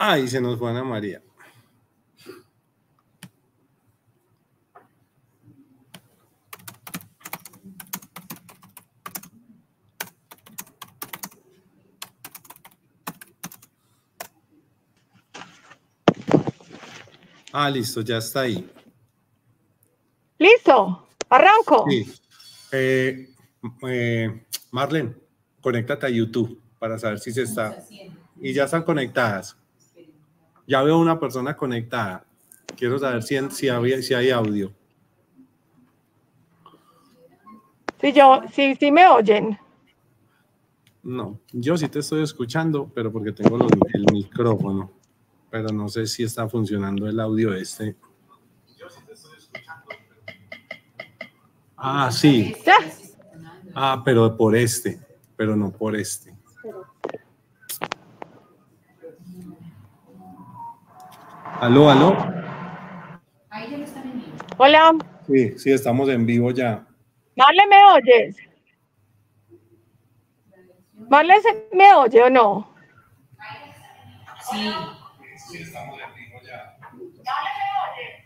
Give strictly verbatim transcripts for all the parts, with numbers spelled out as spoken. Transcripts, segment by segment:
Ay, se nos fue Ana María. Ah, listo, ya está ahí. Listo, arranco. Sí. Eh, eh, Marlene, conéctate a YouTube para saber si se está. Y ya están conectadas. Ya veo una persona conectada. Quiero saber si, si, había, si hay audio. Si yo, si, si me oyen. No, yo sí te estoy escuchando, pero porque tengo los, el micrófono. Pero no sé si está funcionando el audio este. Yo sí te estoy escuchando. Ah, sí. ¿Ya? Ah, pero por este, pero no por este. Aló, aló. Hola. Sí, sí, estamos en vivo ya. Marle, ¿me oyes? Marle, ¿me oye o no? Sí. Sí, estamos en vivo ya. Marle, ¿me oye?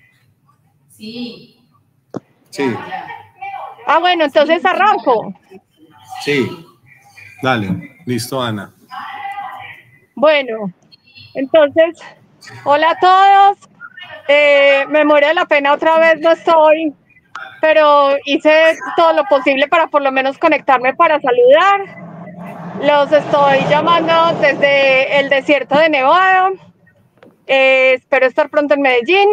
Sí. Sí. Ah, bueno, entonces arranco. Sí. Dale, listo, Ana. Bueno, entonces, hola a todos. Eh, me muere la pena otra vez, no estoy, pero hice todo lo posible para por lo menos conectarme para saludar. Los estoy llamando desde el desierto de Nevada. Eh, espero estar pronto en Medellín.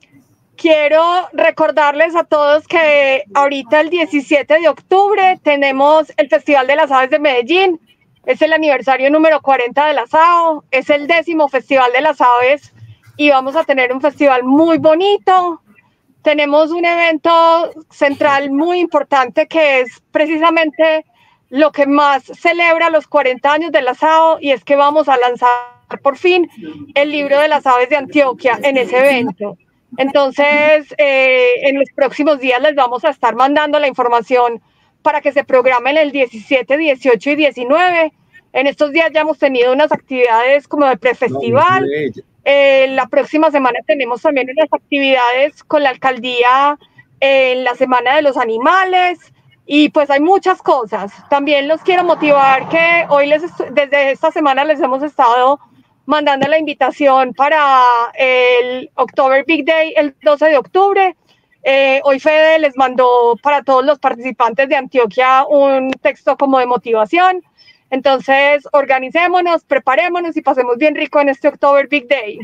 Quiero recordarles a todos que ahorita el diecisiete de octubre tenemos el Festival de las Aves de Medellín. Es el aniversario número cuarenta del asado. Es el décimo Festival de las Aves y vamos a tener un festival muy bonito. Tenemos un evento central muy importante que es precisamente lo que más celebra los cuarenta años del asado, y es que vamos a lanzar por fin el libro de las aves de Antioquia en ese evento. Entonces, eh, en los próximos días les vamos a estar mandando la información para que se programen el diecisiete, dieciocho y diecinueve. En estos días ya hemos tenido unas actividades como de prefestival. Eh, la próxima semana tenemos también unas actividades con la alcaldía en eh, la Semana de los Animales, y pues hay muchas cosas. También los quiero motivar que hoy les desde esta semana les hemos estado mandando la invitación para el October Big Day el doce de octubre. Eh, hoy Fede les mandó para todos los participantes de Antioquia un texto como de motivación. Entonces, organicémonos, preparémonos y pasemos bien rico en este October Big Day.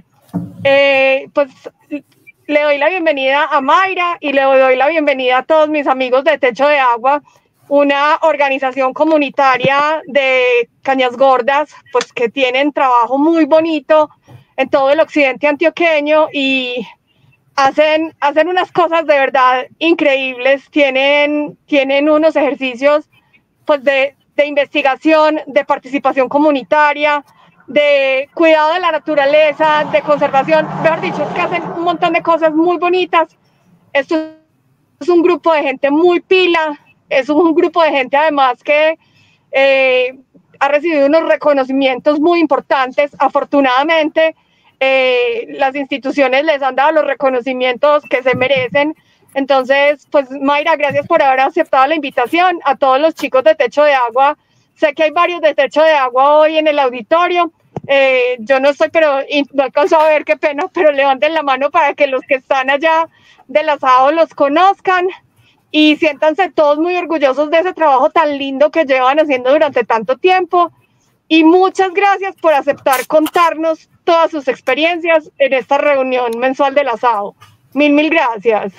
Eh, pues le doy la bienvenida a Mayra y le doy la bienvenida a todos mis amigos de Techo de Agua, una organización comunitaria de Cañas Gordas, pues que tienen trabajo muy bonito en todo el occidente antioqueño y hacen, hacen unas cosas de verdad increíbles. Tienen, tienen unos ejercicios pues de, de investigación, de participación comunitaria, de cuidado de la naturaleza, de conservación. Mejor dicho, es que hacen un montón de cosas muy bonitas. Esto es un grupo de gente muy pila, es un grupo de gente además que eh, ha recibido unos reconocimientos muy importantes. Afortunadamente, eh, las instituciones les han dado los reconocimientos que se merecen. Entonces, pues Mayra, gracias por haber aceptado la invitación. A todos los chicos de Techo de Agua, sé que hay varios de Techo de Agua hoy en el auditorio. Eh, yo no estoy, pero no alcanzo a ver, qué pena, pero levanten la mano para que los que están allá del asado los conozcan y siéntanse todos muy orgullosos de ese trabajo tan lindo que llevan haciendo durante tanto tiempo. Y muchas gracias por aceptar contarnos todas sus experiencias en esta reunión mensual del asado. Mil, mil gracias.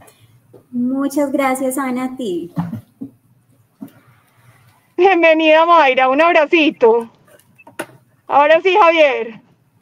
Muchas gracias, Ana, a ti. Bienvenida, Mayra. Un abracito. Ahora sí, Javier.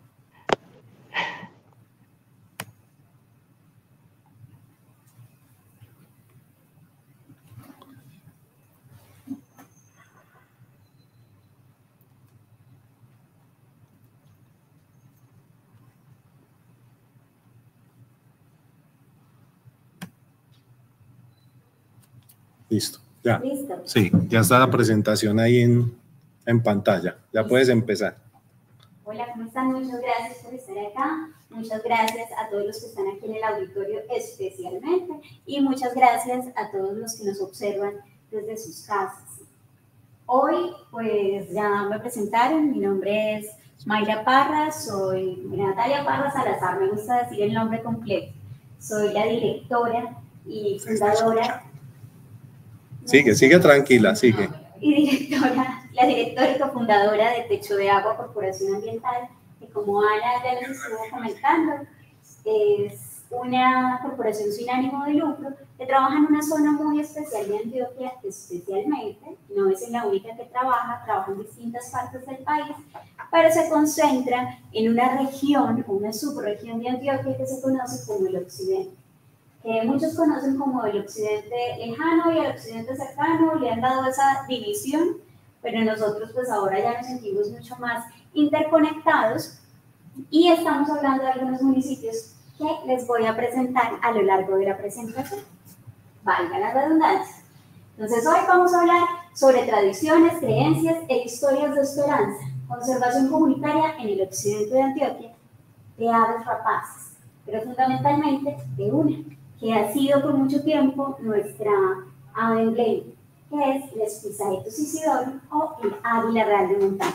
Listo, ya. Listo. Sí, ya está la presentación ahí en, en pantalla. Ya puedes empezar. Hola, ¿cómo están? Muchas gracias por estar acá. Muchas gracias a todos los que están aquí en el auditorio especialmente y muchas gracias a todos los que nos observan desde sus casas. Hoy, pues ya me presentaron, mi nombre es Mayra Parra, soy Natalia Parra Salazar, me gusta decir el nombre completo. Soy la directora y fundadora. Sigue, sigue tranquila, sigue. Y directora, la directora y cofundadora de Techo de Agua Corporación Ambiental, que como Ana ya les estuvo comentando, es una corporación sin ánimo de lucro que trabaja en una zona muy especial de Antioquia, especialmente, no es la única que trabaja, trabaja en distintas partes del país, pero se concentra en una región, una subregión de Antioquia que se conoce como el Occidente. Que muchos conocen como el occidente lejano y el occidente cercano, le han dado esa división, pero nosotros pues ahora ya nos sentimos mucho más interconectados y estamos hablando de algunos municipios que les voy a presentar a lo largo de la presentación. Valga la redundancia. Entonces hoy vamos a hablar sobre tradiciones, creencias e historias de esperanza, conservación comunitaria en el occidente de Antioquia, de aves rapaces, pero fundamentalmente de una que ha sido por mucho tiempo nuestra ave emblema, que es el Espizaetus isidoro o el águila real de montaña.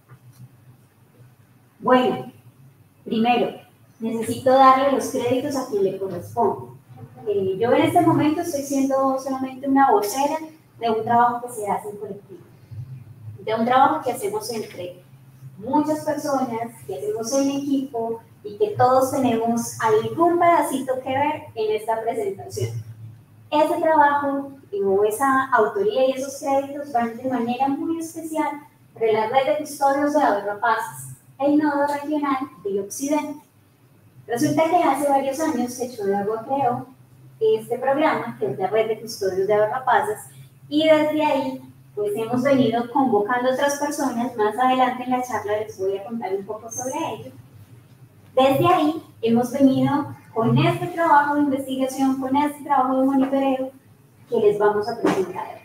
Bueno, primero, necesito darle los créditos a quien le corresponde. Eh, yo en este momento estoy siendo solamente una vocera de un trabajo que se hace en colectivo, de un trabajo que hacemos entre muchas personas, que hacemos en equipo, y que todos tenemos algún pedacito que ver en esta presentación. Ese trabajo o esa autoría y esos créditos van de manera muy especial para la red de custodios de aves rapaces, el nodo regional del occidente. Resulta que hace varios años Techo de Agua creó este programa, que es la red de custodios de aves rapaces, y desde ahí pues hemos venido convocando a otras personas. Más adelante en la charla les voy a contar un poco sobre ello. Desde ahí hemos venido con este trabajo de investigación, con este trabajo de monitoreo que les vamos a presentar.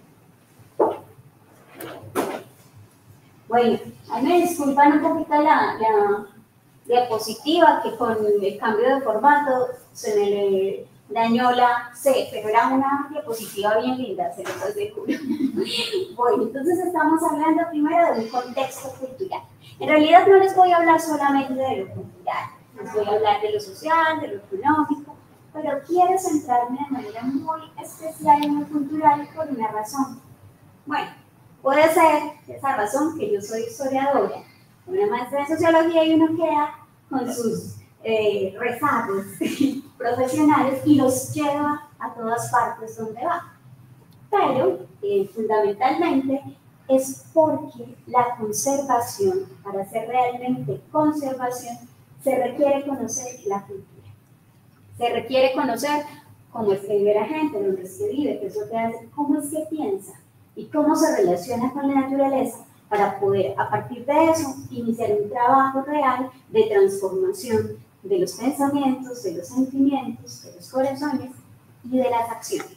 Bueno, a mí me disculpan un poquito la, la diapositiva, que con el cambio de formato se me le dañó la C, pero era una diapositiva bien linda, se los aseguro. Bueno, entonces estamos hablando primero de un contexto cultural. En realidad no les voy a hablar solamente de lo cultural, les voy a hablar de lo social, de lo económico, pero quiero centrarme de manera muy especial en lo cultural por una razón. Bueno, puede ser esa razón que yo soy historiadora, una maestra de sociología, y uno queda con sus eh, rezagos profesionales y los lleva a todas partes donde va. Pero eh, fundamentalmente es porque la conservación, para hacer realmente conservación, se requiere conocer la cultura. Se requiere conocer cómo es que vive la gente, dónde es que vive, qué es lo que hace, cómo es que piensa y cómo se relaciona con la naturaleza, para poder, a partir de eso, iniciar un trabajo real de transformación de los pensamientos, de los sentimientos, de los corazones y de las acciones.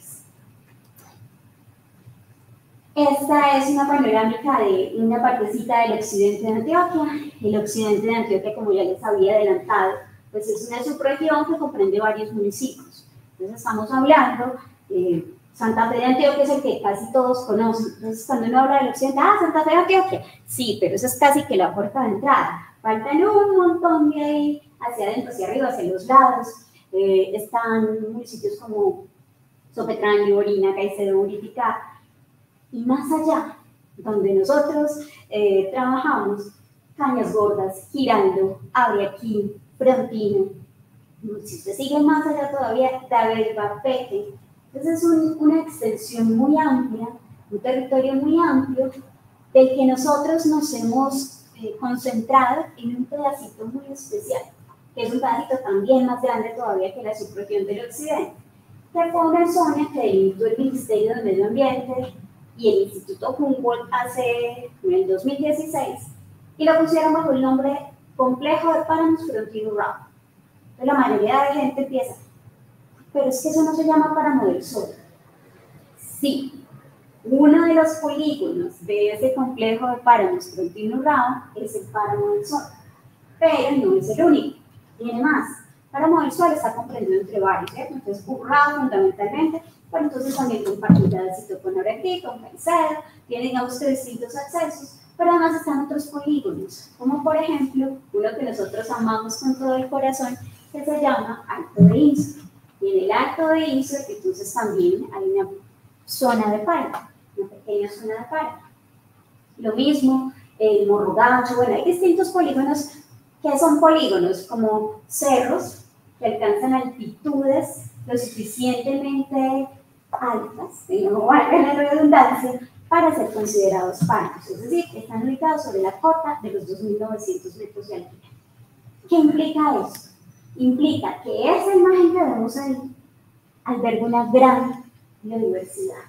Esta es una panorámica de una partecita del occidente de Antioquia. El occidente de Antioquia, como ya les había adelantado, pues es una subregión que comprende varios municipios. Entonces estamos hablando, eh, Santa Fe de Antioquia es el que casi todos conocen. Entonces cuando uno habla del occidente, ah, Santa Fe de Antioquia, sí, pero eso es casi que la puerta de entrada. Faltan un montón de ahí, hacia adentro, hacia arriba, hacia los lados. Eh, están municipios como Sopetrán, Liborina, Caicedo, Uriticá. Y más allá, donde nosotros eh, trabajamos, Cañas Gordas, Giraldo, Abriaquín, Frontino. Si usted sigue más allá todavía, Daverba, Pete. Entonces es un, una extensión muy amplia, un territorio muy amplio, del que nosotros nos hemos eh, concentrado en un pedacito muy especial, que es un pedacito también más grande todavía que la subregión del occidente, que fue una zona que delimitó el Ministerio de Medio Ambiente y el Instituto Humboldt hace, en el dos mil dieciséis, y lo pusieron bajo el nombre Complejo de Páramos Frontino Rock. Entonces la mayoría de la gente empieza, pero es que eso no se llama Páramo del Sol. Sí, Uno de los polígonos de ese complejo de páramos Frontino-Urrao es el páramo del Sol, pero no es el único, tiene más. El páramo del Sol está comprendido entre varios, ¿cierto? Entonces, Urrao fundamentalmente, pero entonces también comparte un pedacito con Orequí, con Caicedo, tiene, digamos, que distintos accesos, pero además están otros polígonos, como por ejemplo, uno que nosotros amamos con todo el corazón, que se llama Alto de Insur. Y en el Alto de Insur, entonces también hay una zona de páramo, una pequeña zona de páramo. Lo mismo, el Morro Gaucho, bueno, hay distintos polígonos que son polígonos como cerros que alcanzan altitudes lo suficientemente altas, no valga la redundancia, para ser considerados páramos, es decir, están ubicados sobre la cota de los dos mil novecientos metros de altura. ¿Qué implica eso? Implica que esa imagen que vemos ahí alberga una gran biodiversidad,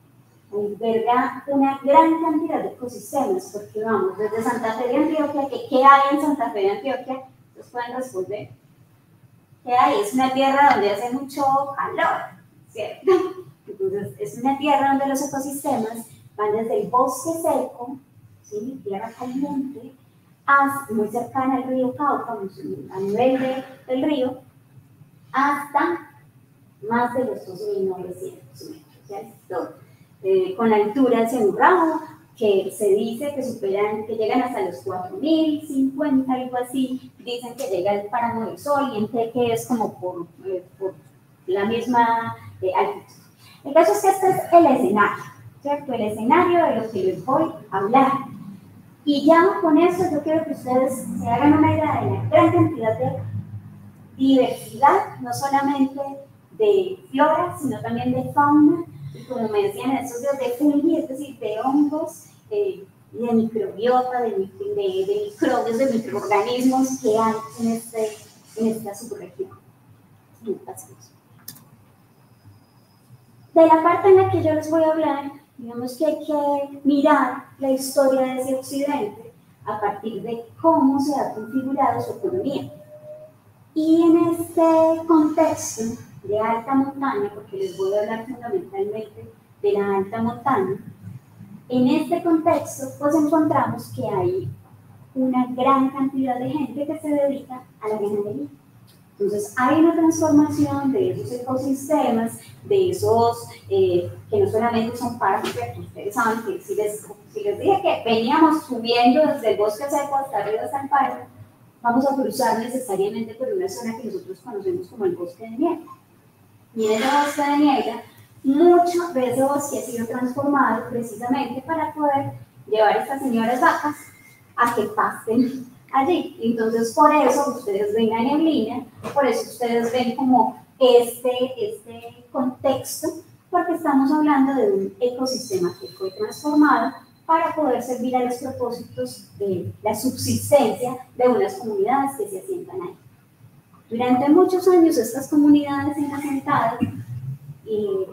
alberga una gran cantidad de ecosistemas, porque vamos, desde Santa Fe de Antioquia, que ¿qué hay en Santa Fe de Antioquia? Ustedes pueden responder. ¿Qué hay? Es una tierra donde hace mucho calor, ¿cierto? Entonces, es una tierra donde los ecosistemas van desde el bosque seco, ¿sí? Tierra caliente, hasta, muy cercana al río Cauca, a nivel de, del río, hasta más de los dos mil novecientos metros, ¿cierto? Eh, con alturas en Urrao, que se dice que superan, que llegan hasta los cuatro mil cincuenta, algo así, dicen que llega el páramo del Sol, y en que es como por, eh, por la misma eh, altitud. El caso es que este es el escenario, ¿cierto? El escenario de lo que les voy a hablar. Y ya con eso yo quiero que ustedes se hagan una idea de la gran cantidad de diversidad, no solamente de flora, sino también de fauna, y como me decían estos días, de fungi, es decir, de hongos, eh, de microbiota, de, de, de microbios, de microorganismos que hay en, este, en esta subregión. De la parte en la que yo les voy a hablar, digamos que hay que mirar la historia de ese occidente a partir de cómo se ha configurado su economía. Y en este contexto de alta montaña, porque les voy a hablar fundamentalmente de la alta montaña, en este contexto pues encontramos que hay una gran cantidad de gente que se dedica a la ganadería. Entonces hay una transformación de esos ecosistemas, de esos eh, que no solamente son páramos, que ustedes saben que si les, si les dije que veníamos subiendo desde el bosque seco hasta arriba hasta el páramo, vamos a cruzar necesariamente por una zona que nosotros conocemos como el bosque de niebla. Y en ese bosque de niebla, mucho de ese bosque ha sido transformado precisamente para poder llevar a estas señoras vacas a que pasten allí. Entonces, por eso ustedes ven la neblina, por eso ustedes ven como este, este contexto, porque estamos hablando de un ecosistema que fue transformado para poder servir a los propósitos de la subsistencia de unas comunidades que se asientan ahí. Durante muchos años estas comunidades se han asentado y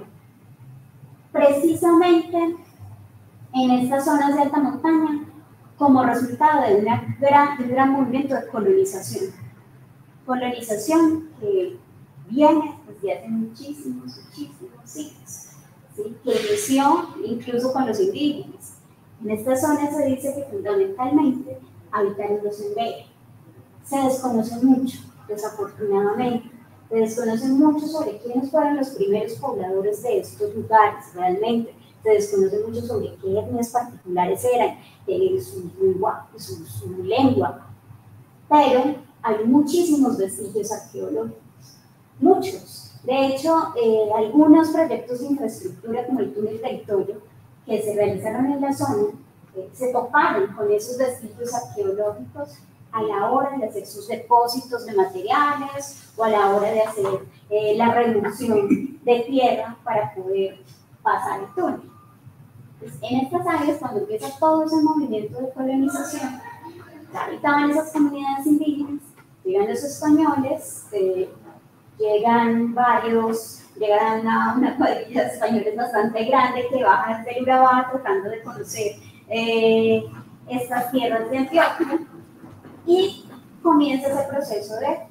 precisamente en estas zonas de alta montaña como resultado de, una gran, de un gran movimiento de colonización. Colonización que viene desde hace muchísimos, muchísimos siglos, ¿sí? Que inició incluso con los indígenas. En esta zona se dice que fundamentalmente habitaron los embere. Se desconoce mucho, desafortunadamente. Se desconoce mucho sobre quiénes fueron los primeros pobladores de estos lugares realmente. Se desconoce mucho sobre qué etnias particulares eran, eh, su, su, su lengua. Pero hay muchísimos vestigios arqueológicos, muchos. De hecho, eh, algunos proyectos de infraestructura como el túnel del Toyo, que se realizaron en la zona, eh, se toparon con esos vestigios arqueológicos a la hora de hacer sus depósitos de materiales o a la hora de hacer eh, la reducción de tierra para poder pasar el túnel. Pues en estas áreas, cuando empieza todo ese movimiento de colonización, habitaban esas comunidades indígenas, llegan los españoles, eh, llegan varios, llegan una, una cuadrilla de españoles bastante grande que bajan del Urabá tratando de conocer eh, estas tierras de Antioquia, y comienza ese proceso de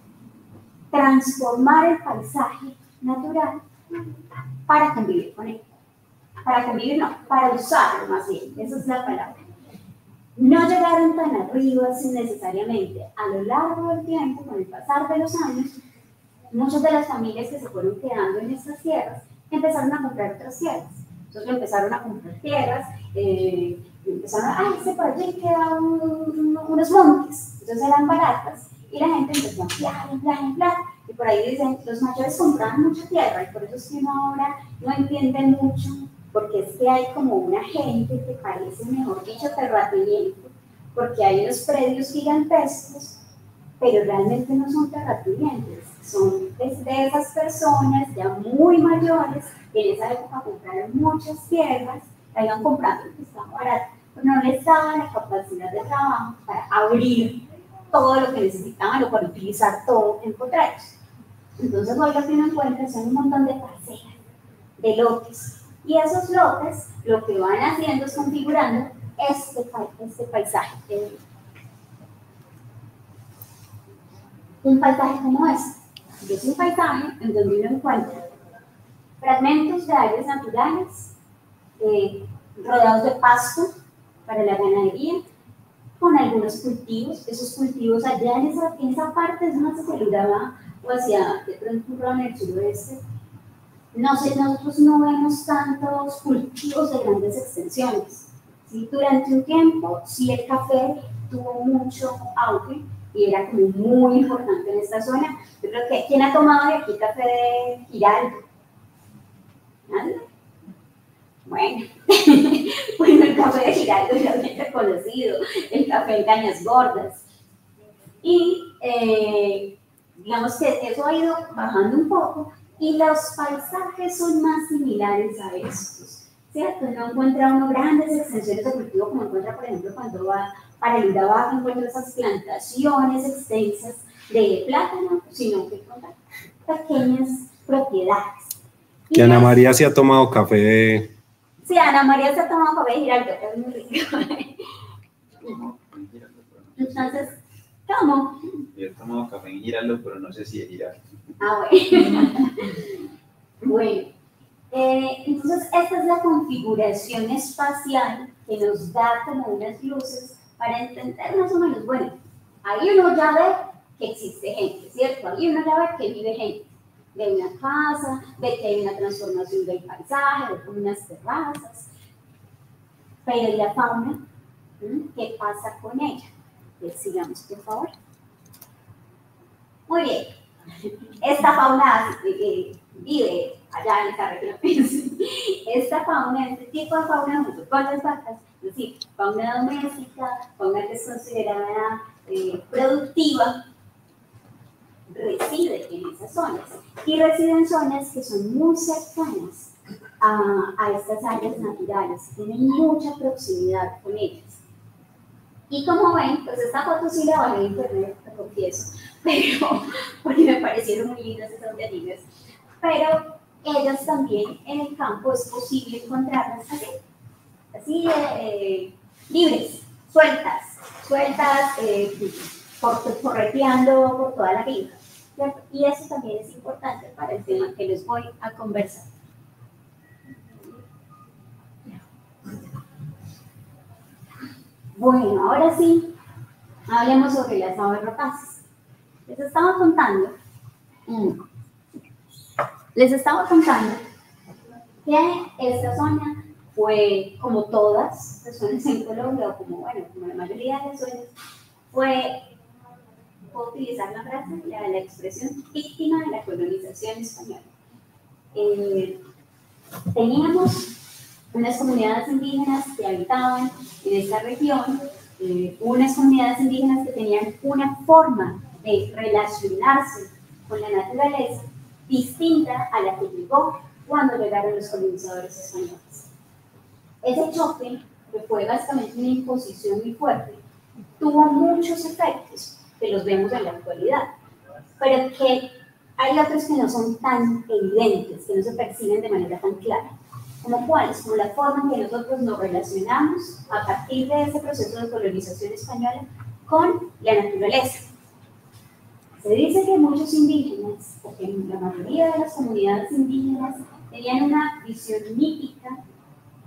transformar el paisaje natural para convivir con él, para convivir, no, para usarlo más bien, esa es la palabra. No llegaron tan arriba sin necesariamente. A lo largo del tiempo, con el pasar de los años, muchas de las familias que se fueron quedando en estas tierras empezaron a comprar otras tierras. Entonces empezaron a comprar tierras, eh, empezaron a, ah, ese por allí queda un, un, unos montes, entonces eran baratas, y la gente empezó a ampliar, ampliar, ampliar, y por ahí dicen, los mayores compraban mucha tierra, y por eso es que uno ahora no entiende mucho, porque es que hay como una gente que parece, mejor dicho, terrateniente, porque hay unos predios gigantescos, pero realmente no son terratenientes, son de esas personas ya muy mayores, que en esa época compraron muchas tierras, la iban comprando porque estaba barato, pero no les daban la capacidad de trabajo para abrir todo lo que necesitaban o para utilizar todo en potreros. Entonces hoy lo que uno encuentra son un montón de parcelas, de lotes, y esos lotes lo que van haciendo es configurando este, este paisaje. Un paisaje como este, que es un paisaje en donde uno encuentra fragmentos de áreas naturales eh, rodeados de pasto para la ganadería, con algunos cultivos. Esos cultivos allá en esa, en esa parte es más hacia el Urabá o hacia de pronto en el suroeste. No sé, nosotros no vemos tantos cultivos de grandes extensiones. ¿Sí? Durante un tiempo, sí, el café tuvo mucho auge y era como muy importante en esta zona. Yo creo que ¿quién ha tomado de aquí café de Giraldo? ¿Nadie? Bueno, bueno, el café de Giraldo era bien reconocido, el café en Cañas Gordas. Y eh, digamos que eso ha ido bajando un poco y los paisajes son más similares a estos, ¿cierto? No encuentra uno grandes extensiones de cultivo como encuentra, por ejemplo, cuando va para el Urabá, encuentra esas plantaciones extensas de plátano, sino que encuentra pequeñas propiedades. Y Ana María se ha tomado café de... Sí, Ana María se ha tomado café de Giraldo, que es muy rico. Entonces, ¿cómo? Yo he tomado café en Giraldo, pero no sé si es Giraldo. Ah, bueno. Bueno, eh, entonces esta es la configuración espacial que nos da como unas luces para entender más o menos, bueno, ahí uno ya ve que existe gente, ¿cierto? Ahí uno ya ve que vive gente. De una casa, de que hay una transformación del paisaje, de unas terrazas. Pero ¿y la fauna? ¿Qué pasa con ella? Pues sigamos, por favor. Muy bien. Esta fauna eh, vive allá en esta región. Esta fauna, este tipo de fauna, junto con las vacas, es decir, fauna doméstica, fauna que es considerada eh, productiva, reside en esas zonas y reside en zonas que son muy cercanas a, a estas áreas naturales, tienen mucha proximidad con ellas. Y como ven, pues esta foto sí la bajé de internet, te confieso, pero porque me parecieron muy lindas esas gallinitas, pero ellas también en el campo es posible encontrarlas así, así eh, libres, sueltas, sueltas, eh, correteando por toda la vida. Y eso también es importante para el tema que les voy a conversar. Bueno, ahora sí, hablemos sobre las aves rapaces. Les estaba contando, les estaba contando que esta zona fue, como todas las zonas en Colombia, o como, bueno, como la mayoría de las zonas, fue, puedo utilizar la frase, la, la expresión víctima de la colonización española. Eh, teníamos unas comunidades indígenas que habitaban en esta región, eh, unas comunidades indígenas que tenían una forma de relacionarse con la naturaleza distinta a la que llegó cuando llegaron los colonizadores españoles. Ese choque, que fue básicamente una imposición muy fuerte, tuvo muchos efectos que los vemos en la actualidad, pero que hay otros que no son tan evidentes, que no se perciben de manera tan clara. ¿Como cuáles? Como la forma en que nosotros nos relacionamos a partir de ese proceso de colonización española con la naturaleza. Se dice que muchos indígenas, o que la mayoría de las comunidades indígenas, tenían una visión mítica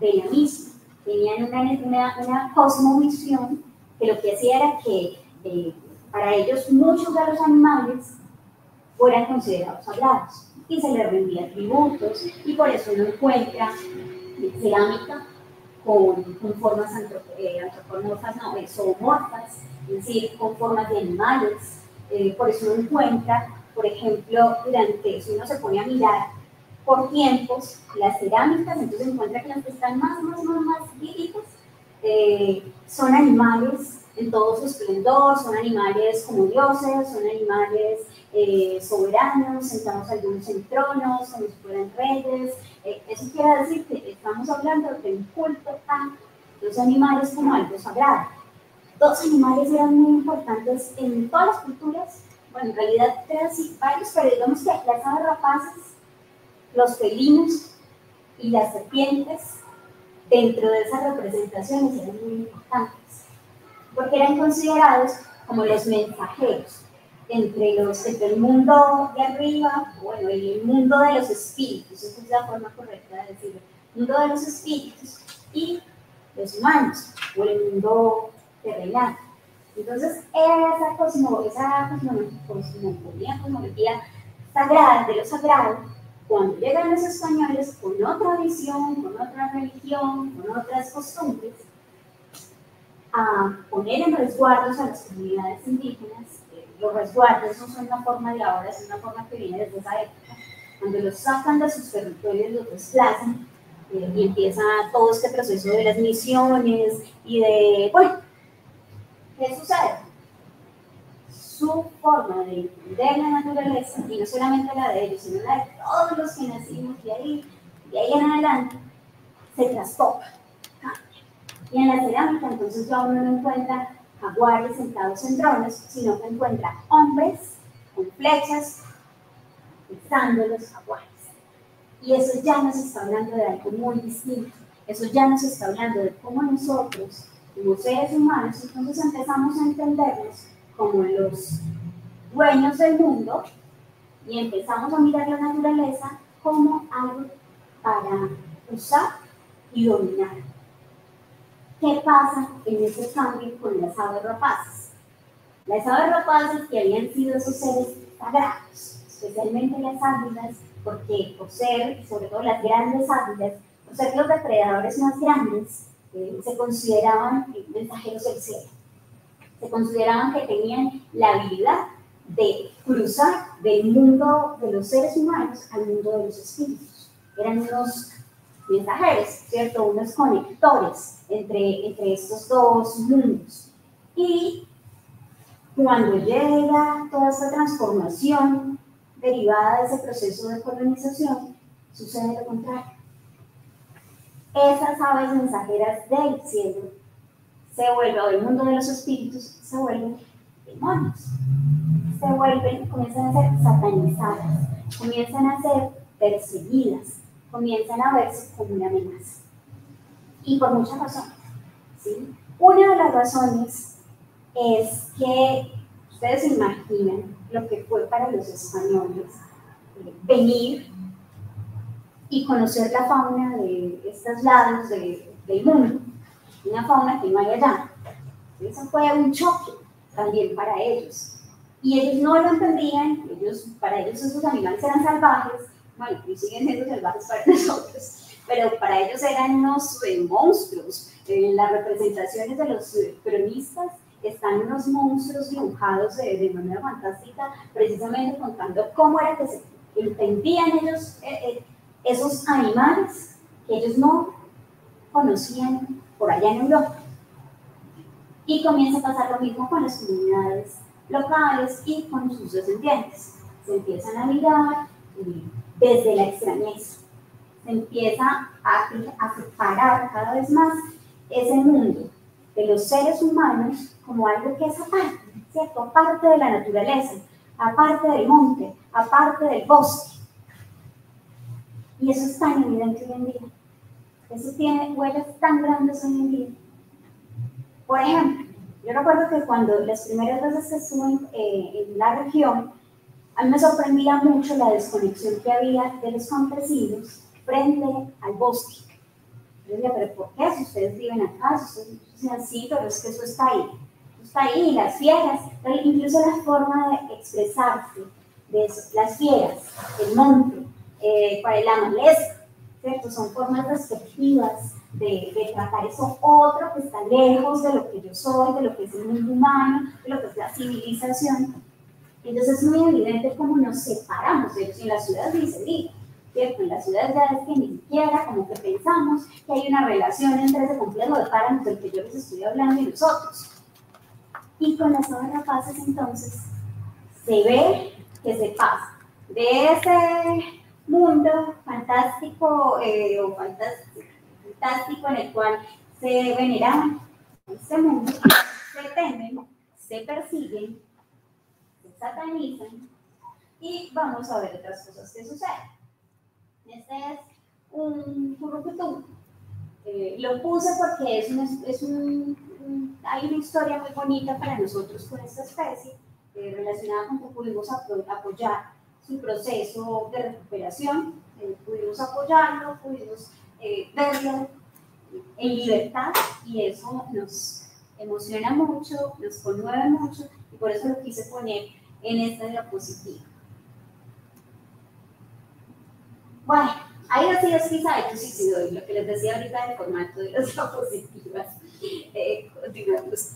de la misma. Tenían una, una, una cosmovisión que lo que hacía era que eh, para ellos muchos de los animales fueran considerados sagrados y se les rendían tributos, y por eso uno encuentra cerámica con, con formas eh, antropomorfas, no, zoomorfas, es decir, con formas de animales. Eh, por eso uno encuentra, por ejemplo, durante, si uno se pone a mirar por tiempos, las cerámicas, entonces encuentra que las que están más, más, más, más viejitas eh, son animales en todo su esplendor, son animales como dioses, son animales eh, soberanos, sentados algunos en tronos, como si fueran reyes. Eh, eso quiere decir que estamos hablando de un culto a los animales como algo sagrado. Dos animales eran muy importantes en todas las culturas, bueno, en realidad casi varios, pero digamos que las aves rapaces, los felinos y las serpientes, dentro de esas representaciones eran muy importantes, porque eran considerados como los mensajeros entre, los, entre el mundo de arriba, bueno, el mundo de los espíritus, esa es la forma correcta de decirlo, el mundo de los espíritus y los humanos, o el mundo terrenal. Entonces, esa cosmogonía, esa cosmogonía, cosmología sagrada, de lo sagrado, cuando llegan los españoles con otra visión, con otra religión, con otras costumbres, a poner en resguardos a las comunidades indígenas. Eh, los resguardos no son una forma de ahora, es una forma que viene desde esa época. Cuando los sacan de sus territorios, los desplazan, eh, y empieza todo este proceso de las misiones y de, bueno, ¿qué sucede? Su forma de entender la naturaleza, y no solamente la de ellos, sino la de todos los que nacimos de ahí, de ahí en adelante, se trastoca. Y en la cerámica, entonces, ya uno no encuentra jaguares sentados en tronos, sino que encuentra hombres con flechas pisando los jaguares. Y eso ya nos está hablando de algo muy distinto. Eso ya nos está hablando de cómo nosotros, como seres humanos, entonces empezamos a entendernos como los dueños del mundo y empezamos a mirar la naturaleza como algo para usar y dominar. ¿Qué pasa en ese cambio con las aves rapaces? Las aves rapaces, que habían sido esos seres sagrados, especialmente las águilas, porque por ser, sobre todo las grandes águilas, por ser los depredadores más grandes, eh, se consideraban mensajeros del cielo. Se consideraban que tenían la habilidad de cruzar del mundo de los seres humanos al mundo de los espíritus. Eran unos mensajeros, ¿cierto? Unos conectores entre, entre estos dos mundos. Y cuando llega toda esta transformación derivada de ese proceso de colonización, sucede lo contrario. Esas aves mensajeras del cielo se vuelven, o del mundo de los espíritus, se vuelven demonios. Se vuelven, comienzan a ser satanizadas, comienzan a ser perseguidas, comienzan a verse como una amenaza. Y por muchas razones, ¿sí? Una de las razones es que ustedes se imaginan lo que fue para los españoles eh, venir y conocer la fauna de estos lados de, del mundo, una fauna que no hay allá. Eso fue un choque también para ellos. Y ellos no lo entendían, ellos, para ellos esos animales eran salvajes, bueno, y siguen siendo salvajes para nosotros, pero para ellos eran unos eh, monstruos. En las representaciones de los eh, cronistas están unos monstruos dibujados de, de manera fantástica, precisamente contando cómo era que se entendían ellos eh, eh, esos animales que ellos no conocían por allá en Europa. Y comienza a pasar lo mismo con las comunidades locales y con sus descendientes. Se empiezan a mirar eh, desde la extrañeza. Se empieza a, a separar cada vez más ese mundo de los seres humanos como algo que es aparte, ¿cierto? Aparte de la naturaleza, aparte del monte, aparte del bosque. Y eso es tan evidente hoy en día. Eso tiene huellas tan grandes hoy en día. Por ejemplo, yo recuerdo que cuando las primeras veces que estuve en, eh, en la región, a mí me sorprendía mucho la desconexión que había de los campesinos frente al bosque, Yo decía, pero ¿por qué? Si ustedes viven acá, si ustedes decían, sí, pero es que eso está ahí. Eso está ahí, las fieras, incluso la forma de expresarse de eso, las fieras, el monte, eh, para la maleza, ¿cierto? Son formas respectivas de, de tratar eso otro que está lejos de lo que yo soy, de lo que es el mundo humano, de lo que es la civilización. Entonces es muy evidente cómo nos separamos de eso. En la ciudad ni se diga, ¿cierto? En la ciudad ya es que ni siquiera como que pensamos que hay una relación entre ese complejo de páramos del que yo les estoy hablando y nosotros. Y con las aves rapaces entonces se ve que se pasa de ese mundo fantástico eh, o fantástico, fantástico en el cual se veneran este mundo, se temen, se persiguen, se satanizan y vamos a ver otras cosas que suceden. Este es un currucutú. Eh, lo puse porque es, una, es un, un, hay una historia muy bonita para nosotros con esta especie, eh, relacionada con que pudimos apo apoyar su proceso de recuperación, eh, pudimos apoyarlo, pudimos eh, verlo en libertad y eso nos emociona mucho, nos conmueve mucho y por eso lo quise poner en esta diapositiva. Bueno, hay dos diapositivas, sí, sí, doy lo que les decía ahorita del formato de las diapositivas. Eh, continuamos.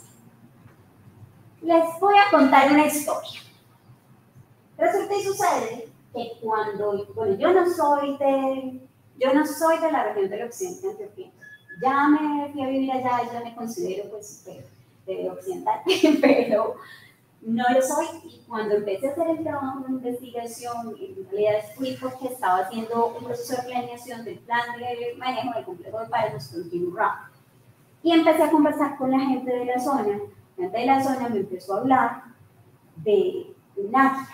Les voy a contar una historia. Resulta y sucede que cuando, bueno, yo no soy de, yo no soy de la región del occidente antioqueño. Ya me fui a vivir allá, ya me considero pues de, de occidental, pero no lo soy. Y cuando empecé a hacer el trabajo de investigación, en realidad fui porque estaba haciendo un proceso de planeación del plan de manejo del complejo de páramos con Jim Brown. Y empecé a conversar con la gente de la zona. La gente de la zona me empezó a hablar de un águila.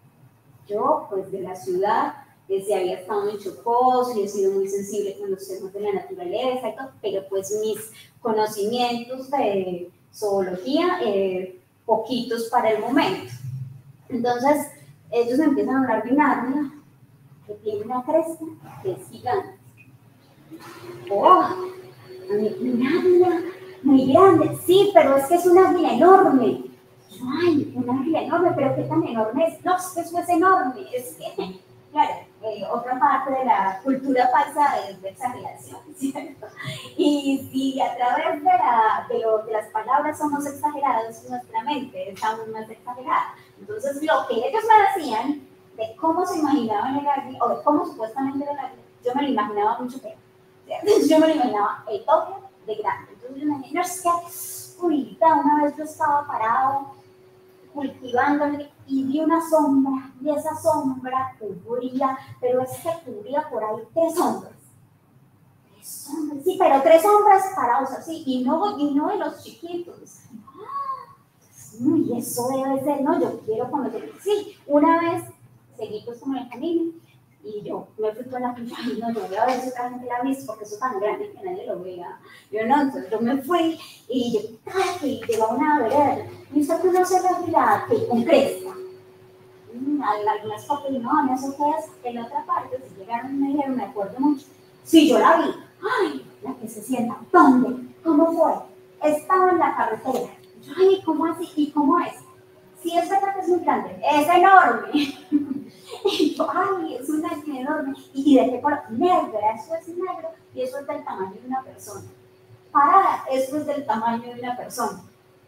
Yo, pues de la ciudad, desde había estado en Chocó, y he sido muy sensible con los temas de la naturaleza y todo, pero pues mis conocimientos de zoología, eh, poquitos para el momento. Entonces, ellos me empiezan a hablar de un águila que tiene una cresta que es gigante. ¡Oh! Un águila muy grande. Sí, pero es que es un águila enorme. Ay, un águila enorme, pero ¿qué tan enorme es? No, es que eso es enorme. Es que, claro, eh, otra parte de la cultura falsa es de exageración, ¿cierto? Y si a través de, la, de, lo, de las palabras somos exagerados, nuestra mente es aún más exagerada. Entonces, lo que ellos me decían de cómo se imaginaban el águila, o de cómo supuestamente era el águila, yo me lo imaginaba mucho peor. Yo me lo imaginaba el doble de grande. Entonces, yo me imaginé, no, es que, uy, una vez yo estaba parado cultivándole y vi una sombra, y esa sombra cubría, pero es que cubría por ahí tres sombras. Tres sombras, sí, pero tres sombras parados así, y no, y no de los chiquitos. Uy, eso debe ser, no, yo quiero conocer. Sí, una vez seguí pues como en el camino, y yo me fui con la pincha, y no, yo voy a ver si otra gente la ha visto, porque eso es tan grande que nadie lo vea. Yo no, entonces yo me fui, y yo, ay, que llegó una vereda. Y usted conoce la águila que con cresta. Mm, algunas fotos, no, no sé qué es. En la otra parte, si llegaron, me dijeron, me acuerdo mucho. Sí, yo la vi. Ay, la que se sienta. ¿Dónde? ¿Cómo fue? Estaba en la carretera. Yo, ay, ¿cómo así? ¿Y cómo es? Sí, es verdad que es muy grande. Es enorme. Y yo, ay, es una águila enorme. ¿Y de qué color? Negra, eso es negro. Y eso es del tamaño de una persona. Parada, eso es del tamaño de una persona.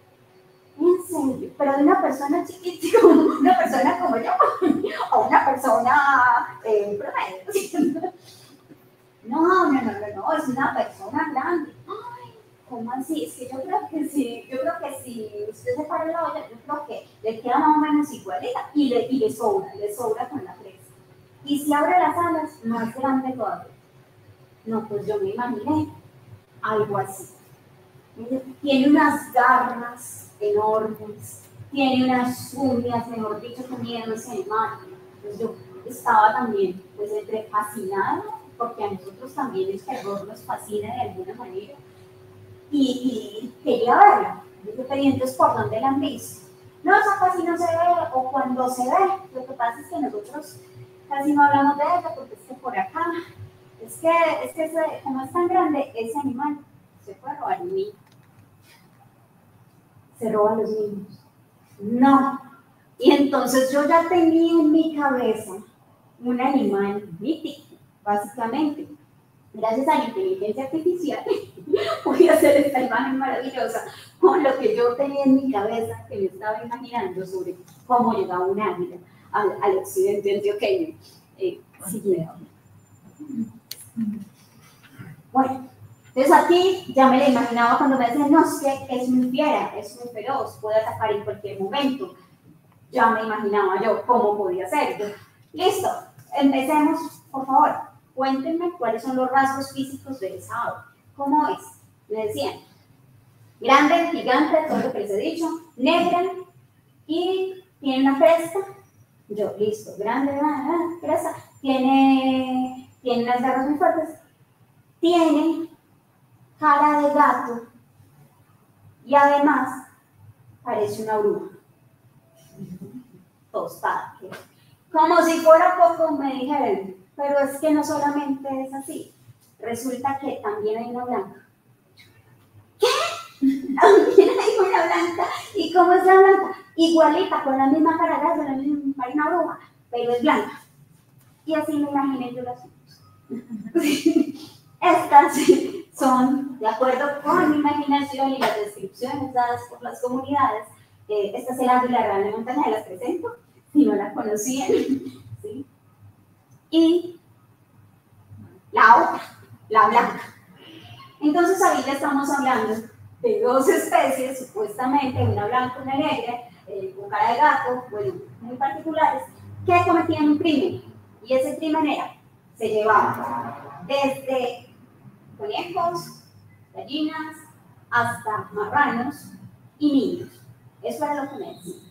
En serio, pero de una persona chiquita, una persona como yo, o una persona eh, promedio. No, no, no, no, no, es una persona grande. Ay, ¿cómo así? Es que yo creo que sí, yo creo que si usted se para la olla, yo creo que le queda más o menos igualita y le, y le sobra, le sobra con la cresta. Y si abre las alas, más grande todavía. No, pues yo me imaginé algo así. Tiene unas garras enormes, tiene unas uñas, mejor dicho, que miedo ese animal. Entonces yo estaba también, pues, entre fascinada, porque a nosotros también el terror nos fascina de alguna manera, y, y quería verla. Yo pedí, entonces, ¿por dónde la han visto? No, eso casi no se ve, o cuando se ve, lo que pasa es que nosotros casi no hablamos de ella, porque es que por acá es que, es que ese, como es tan grande, ese animal se puede robar un niño. Se roba a los niños. No. Y entonces yo ya tenía en mi cabeza un animal mítico, básicamente. Gracias a la inteligencia artificial, voy a hacer esta imagen maravillosa con lo que yo tenía en mi cabeza, que me estaba imaginando sobre cómo llegaba un águila al, al occidente antioqueño. Eh, siguiente. Bueno, entonces aquí ya me la imaginaba cuando me decían, no, es que es muy fiera, es muy feroz, puede atacar en cualquier momento. Ya me imaginaba yo cómo podía ser. Listo, empecemos, por favor. Cuéntenme cuáles son los rasgos físicos de esa ave. ¿Cómo es? Me decían, grande, gigante, todo lo que les he dicho, negra y tiene una cresta. Yo, listo, grande, ah, cresta, tiene, tiene unas garras muy fuertes, tiene cara de gato y además parece una bruja. Tostada. Como si fuera poco me dijeron, pero es que no solamente es así, resulta que también hay una blanca. ¿Qué? También hay una blanca. ¿Y cómo es la blanca? Igualita, con la misma cara de gato, la misma marina bruja, pero es blanca. Y así me imaginé yo las fotos. Estas son, de acuerdo con mi imaginación y las descripciones dadas por las comunidades, eh, esta es el águila real de montaña, las presento, si no la conocían, ¿sí? Y la otra, la blanca. Entonces ahí ya estamos hablando de dos especies, supuestamente, una blanca y una negra, eh, con cara de gato, bueno, muy particulares, que cometían un crimen. Y ese crimen era, se llevaba desde conejos, gallinas, hasta marranos y niños. Eso era lo que me decían.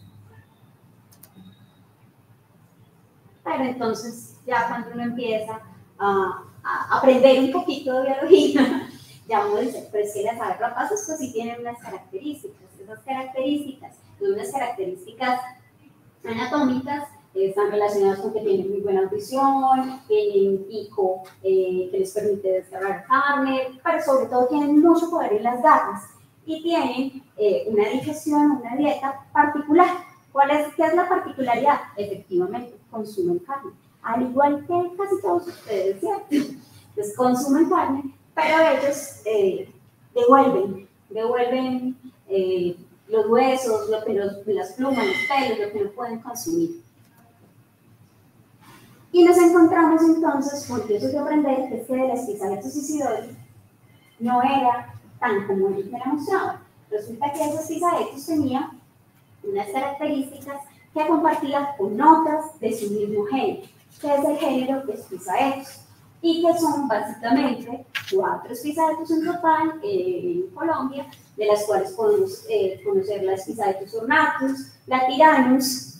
Pero entonces, ya cuando uno empieza a, a aprender un poquito de biología, ya uno dice, pues si las aves rapaces, pues sí tienen unas características. Esas características, unas características anatómicas, eh, están relacionadas con que tienen muy buena audición, tienen un pico eh, que les permite desgarrar carne, pero sobre todo tienen mucho poder en las garras y tienen eh, una digestión, una dieta particular. ¿Cuál es, ¿Qué es la particularidad? Efectivamente, consumen carne, al igual que casi todos ustedes, ¿cierto? Entonces consumen carne, pero ellos eh, devuelven, devuelven eh, los huesos, lo que los, las plumas, los pelos, lo que no pueden consumir. Y nos encontramos entonces, porque eso que aprender es que de las Pisaetus isidori no era tan como ellos me la mostraban. Resulta que esos Pisaetus tenían unas características que compartían con otras de su mismo género, que es el género de Pisaetus, y que son básicamente cuatro Pisaetus en total eh, en Colombia, de las cuales podemos eh, conocer la Pisaetus ornatus, la Tyrannus,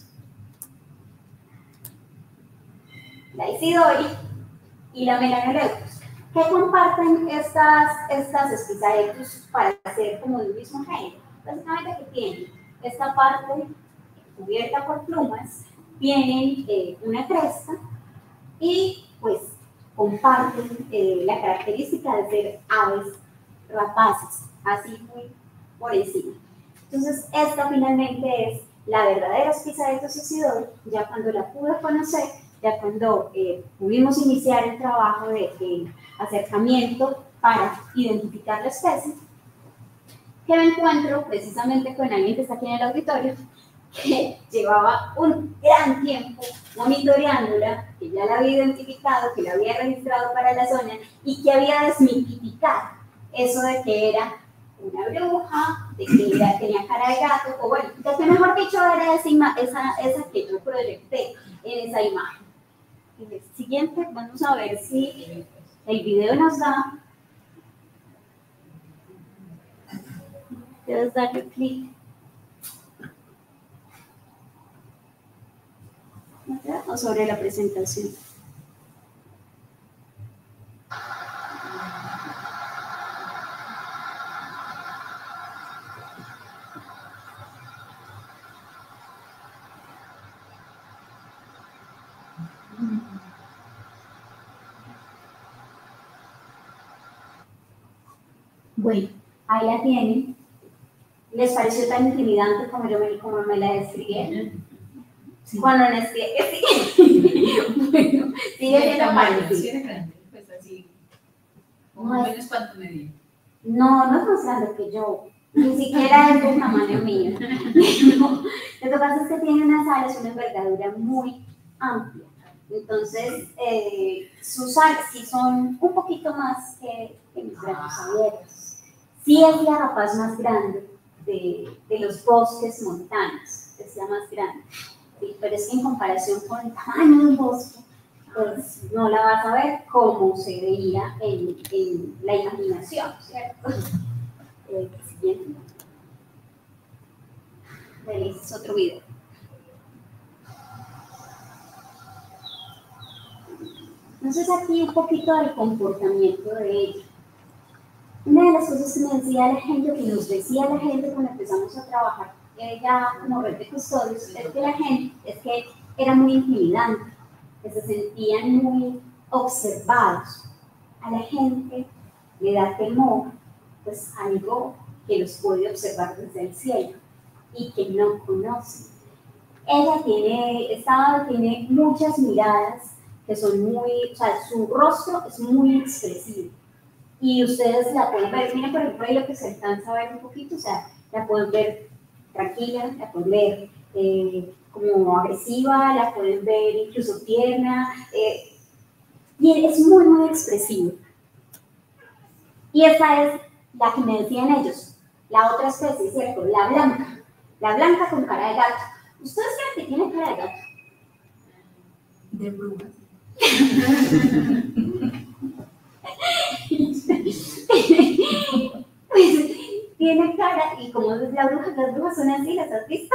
la Isidori y la Melanoleucus. ¿Qué comparten estas, estas Pisaetus para ser como del mismo género? Básicamente que tienen esta parte cubierta por plumas, tienen eh, una cresta y pues comparten eh, la característica de ser aves rapaces, así muy por encima. Entonces esta finalmente es la verdadera Pisaetus isidori, ya cuando la pude conocer, ya cuando eh, pudimos iniciar el trabajo de, de acercamiento para identificar la especie, que me encuentro precisamente con alguien que está aquí en el auditorio, que llevaba un gran tiempo monitoreándola, que ya la había identificado, que la había registrado para la zona y que había desmitificado eso de que era una bruja, de que era, tenía cara de gato, o bueno, de que mejor dicho era esa, esa, esa que yo proyecté en esa imagen. En el siguiente vamos a ver si el video nos da. Debes darle clic. O sobre la presentación. Bueno, ahí la tienen. ¿Les pareció tan intimidante como, yo me, como me la describieron? Sí. Cuando les dije que sí. Bueno, sigue siendo tamaño, grande. sí era grande, pues así. O más o menos cuánto medía. No, no es más grande que yo. Ni siquiera es del tamaño mío. No, lo que pasa es que tiene unas alas, una envergadura muy amplia. Entonces, eh, sus alas sí son un poquito más que, que mis brazos abiertos. Sí es la rapaz más grande de, de los bosques montanos, es la más grande. Sí, pero es que en comparación con el tamaño de un bosque, pues no la vas a ver como se veía en, en la imaginación, ¿cierto? Eh, siguiente. Este es otro video. Entonces aquí un poquito del comportamiento de ella. Una de las cosas que me decía la gente, que nos decía la gente cuando empezamos a trabajar ella como red de custodios, es que la gente, es que era muy intimidante, que se sentían muy observados. A la gente le da temor, pues algo que los puede observar desde el cielo y que no conocen. Ella tiene, esta tiene muchas miradas que son muy, o sea, su rostro es muy expresivo. Y ustedes la pueden ver, miren por ejemplo ahí lo que se alcanza a ver un poquito, o sea, la pueden ver tranquila, la pueden ver eh, como agresiva, la pueden ver incluso tierna, eh, y es muy, muy expresiva. Y esa es la que me decían ellos, la otra especie, ¿cierto? La blanca, la blanca con cara de gato. ¿Ustedes creen que tiene cara de gato? De bruja. Pues tiene cara, y como es la bruja, las brujas son así, ¿las has visto?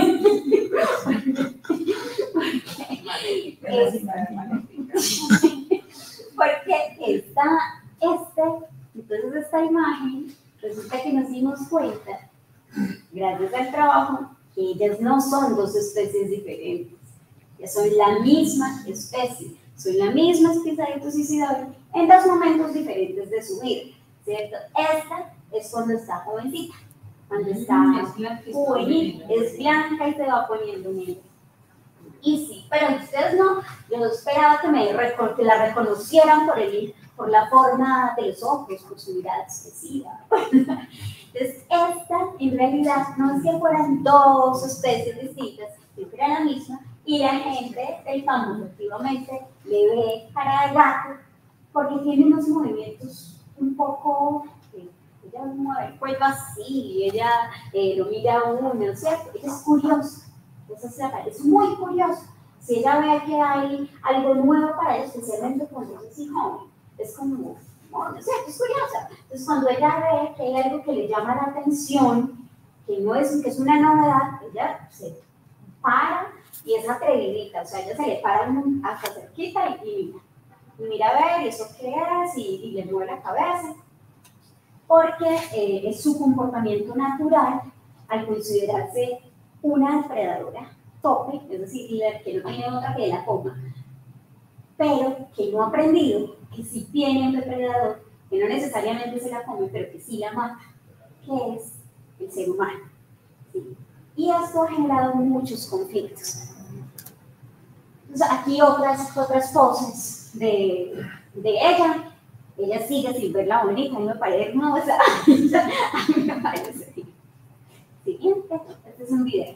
Porque está este, entonces esta imagen, resulta que nos dimos cuenta, gracias al trabajo, que ellas no son dos especies diferentes, que son la misma especie, son la misma especie de Tucisidora en dos momentos diferentes de su vida, ¿cierto? Esta es cuando está jovencita, cuando está juvenil, es blanca y se va poniendo negra. Y sí, pero ustedes no, yo esperaba que, me, que la reconocieran por, el, por la forma de los ojos, por su mirada expresiva. Entonces, esta en realidad no es que fueran dos especies distintas, sino que era la misma, y la gente del campo efectivamente le ve cara de gato, porque tiene unos movimientos un poco, eh, ella mueve el cuello así, y ella eh, lo mira a uno, ¿cierto? Ella es curiosa. Es muy curioso. Si ella ve que hay algo nuevo para ella, especialmente cuando es así joven, es como, oh, no sé, es curiosa. Entonces, cuando ella ve que hay algo que le llama la atención, que no es, que es una novedad, ella se para y es atrevidita. O sea, ella se le para hasta cerquita y, y mira. Y mira a ver, ¿eso qué es? Y, y le mueve la cabeza. Porque eh, es su comportamiento natural al considerarse una depredadora tope, es decir, que no tiene otra que la coma, pero que no ha aprendido que sí tiene un depredador, que no necesariamente se la come, pero que sí la mata, que es el ser humano. ¿Sí? Y esto ha generado muchos conflictos. Entonces, aquí otras, otras poses de, de ella. Ella sigue sin verla bonita, a mí me parece hermosa. A mí me parece. Siguiente, este es un video.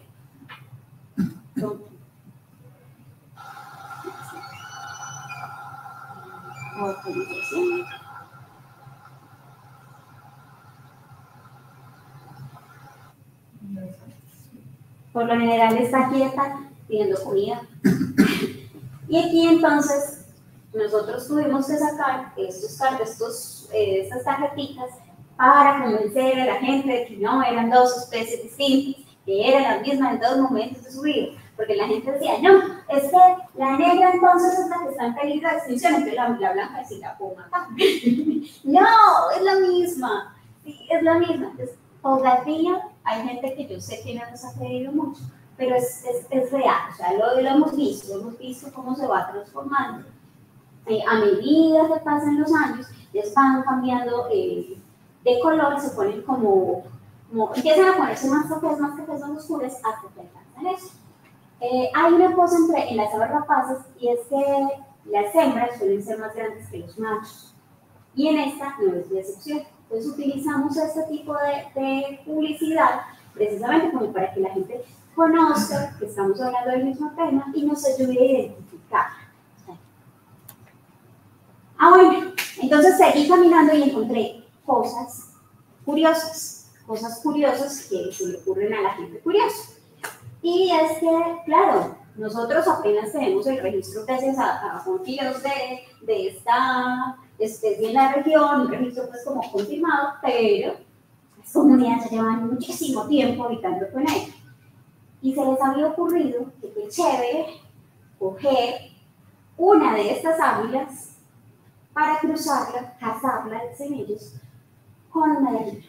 Autorización. Por lo general está quieta pidiendo comida. Y aquí entonces nosotros tuvimos que sacar estos, estos, eh, estas tarjetitas para convencer a la gente de que no eran dos especies distintas, que eran las mismas en dos momentos de su vida. Porque la gente decía, no, es que la negra entonces es la que está en peligro de extinción, entonces la, la blanca sí la puedo matar. No, es la misma, sí, es la misma. Entonces, todavía hay gente que yo sé que no nos ha creído mucho, pero es, es, es real, o sea, lo, lo hemos visto, hemos visto cómo se va transformando. Eh, a medida que pasan los años, les van cambiando eh, de color se ponen como, como empiezan a ponerse más cafés, más cafés, más oscuros hasta que alcanzan eso. Eh, hay una cosa entre, en las aves rapaces y es que las hembras suelen ser más grandes que los machos y en esta no es la excepción. Entonces utilizamos este tipo de, de publicidad precisamente como para que la gente conozca que estamos hablando del mismo tema y nos ayude a identificar. Ah, bueno, entonces seguí caminando y encontré cosas curiosas, cosas curiosas que se le ocurren a la gente curiosa. Y es que, claro, nosotros apenas tenemos el registro gracias a, a fondos de, de esta especie en la región, un registro pues como confirmado, pero las comunidades ya llevan muchísimo tiempo habitando con ella. Y se les había ocurrido que qué chévere coger una de estas águilas para cruzarla, cazarla, dicen ellos, con una gallina.